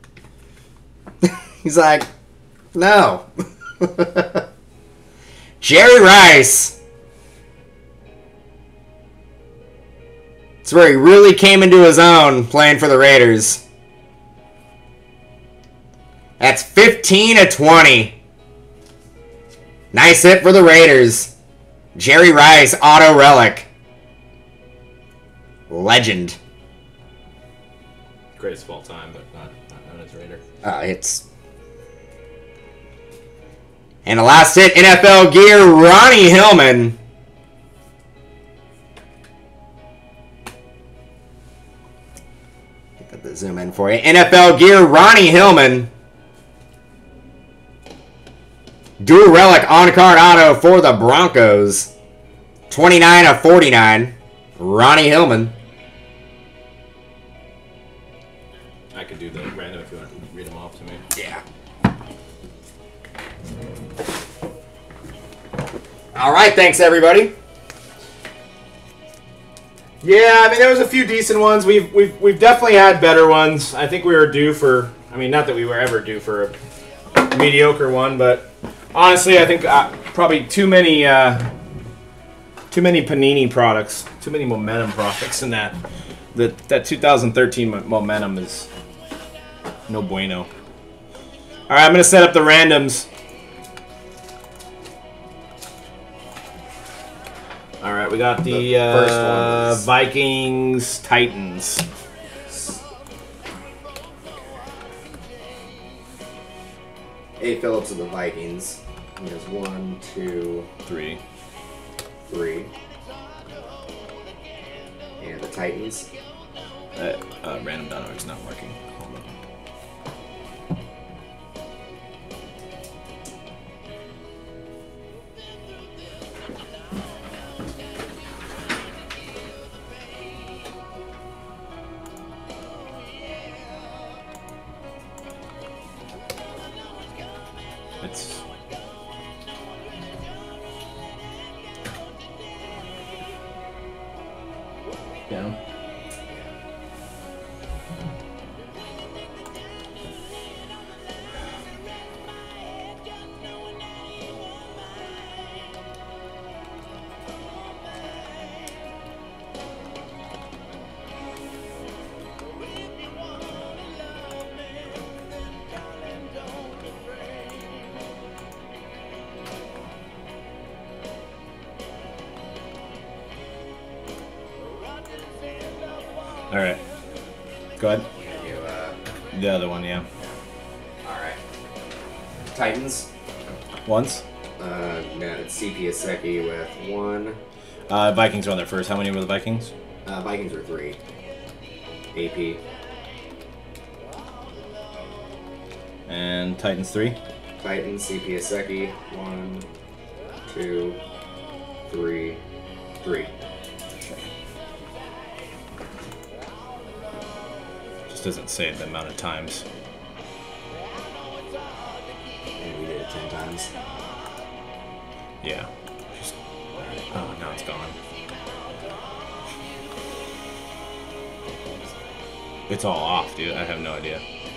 He's like, no. Jerry Rice. It's where he really came into his own playing for the Raiders. That's 15 of 20. Nice hit for the Raiders. Jerry Rice, auto relic. Legend. Greatest of all time, but not known as Raider. It's... And the last hit, NFL gear, Ronnie Hillman. Put the zoom in for you. NFL gear, Ronnie Hillman. Dual relic on-card auto for the Broncos. 29 of 49. Ronnie Hillman. I could do the random if you want to read them off to me. Yeah. All right, thanks everybody. Yeah, I mean there was a few decent ones. We've definitely had better ones. I think we were due for. I mean, not that we were ever due for a mediocre one, but honestly, I think probably too many Panini products, too many momentum products in that. That 2013 momentum is no bueno. All right, I'm gonna set up the randoms. All right, we got the first one was Vikings Titans. A. Phillips of the Vikings. He has 1, 2, 3. 3. And the Titans. Random.org's not working. Hold on. It's down. All right. Go ahead. You, The other one, yeah. alright. Titans. Once. No, it's CP Aseki with 1. Vikings are on their first. How many were the Vikings? Vikings are 3. AP. And Titans 3. Titans, CP Aseki. 1, 2, 3, 3. Just doesn't say the amount of times. And we did it 10 times. Yeah. Just, oh, now it's gone. It's all off, dude. I have no idea.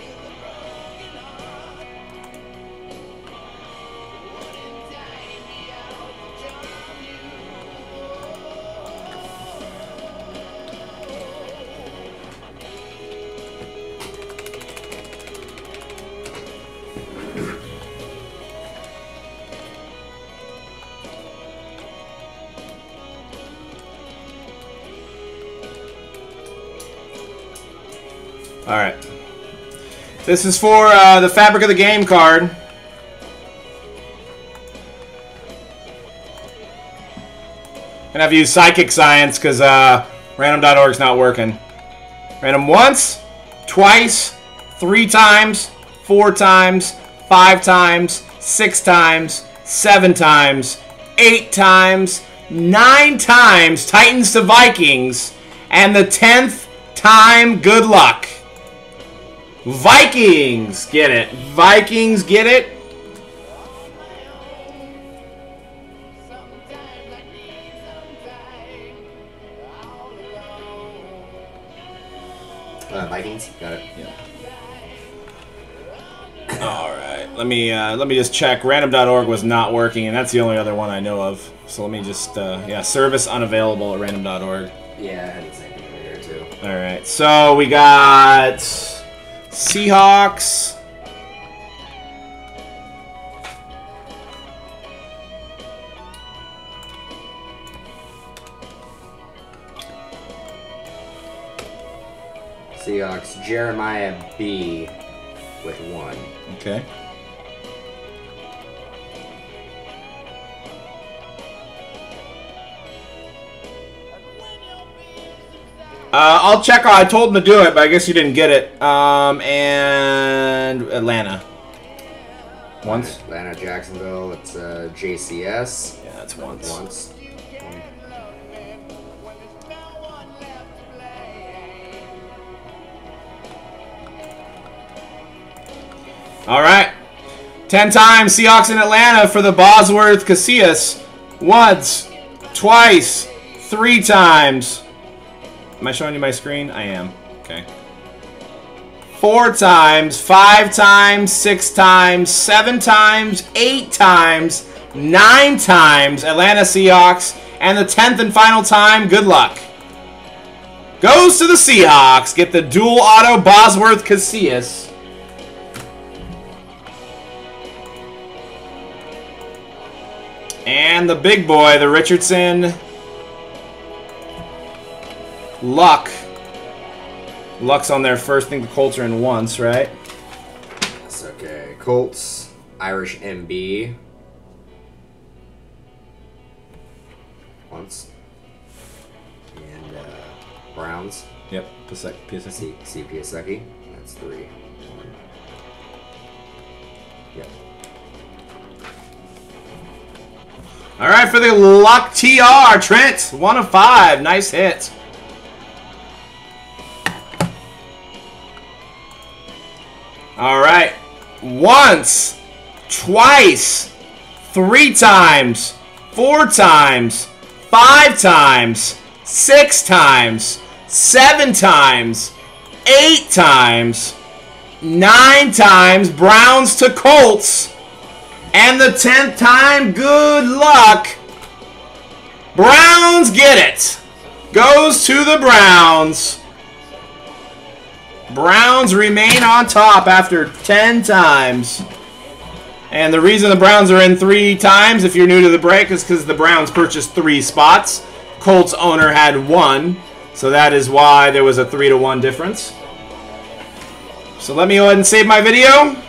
Alright. This is for the Fabric of the Game card. Gonna have to use Psychic Science because random.org's not working. Random once, twice, 3 times, 4 times, 5 times, 6 times, 7 times, 8 times, 9 times, Titans to Vikings, and the 10th time, good luck. Vikings get it. Vikings get it. Vikings, got it. Yeah. All right. Let me just check. Random.org was not working, and that's the only other one I know of. So let me just yeah, service unavailable at random.org. Yeah, I had the same thing over here too. All right. So we got Seahawks. Seahawks, Jeremiah B with 1. Okay. I'll check. I told him to do it, but I guess you didn't get it. And Atlanta. Once. Atlanta, Jacksonville, it's JCS. Yeah, that's once. Once. All right. 10 times Seahawks in Atlanta for the Bosworth Casillas. Once, twice, 3 times. Am I showing you my screen? I am. Okay. 4 times, 5 times, 6 times, 7 times, 8 times, 9 times Atlanta Seahawks. And the 10th and final time, good luck. Goes to the Seahawks. Get the dual auto Bosworth Casillas. And the big boy, the Richardson Luck. Luck's on there first. I think the Colts are in once, right? That's okay. Colts, Irish MB. Once. And Browns. Yep. PSC. CP Aseki. That's 3. Yep. All right, for the Luck TR, Trent, 1 of 5. Nice hit. All right. Once, twice, 3 times, 4 times, 5 times, 6 times, 7 times, 8 times, 9 times, Browns to Colts. And the 10th time, good luck. Browns get it. Goes to the Browns. Browns remain on top after 10 times. And the reason the Browns are in 3 times, if you're new to the break, is because the Browns purchased 3 spots. Colts owner had 1. So that is why there was a 3-to-1 difference. So let me go ahead and save my video.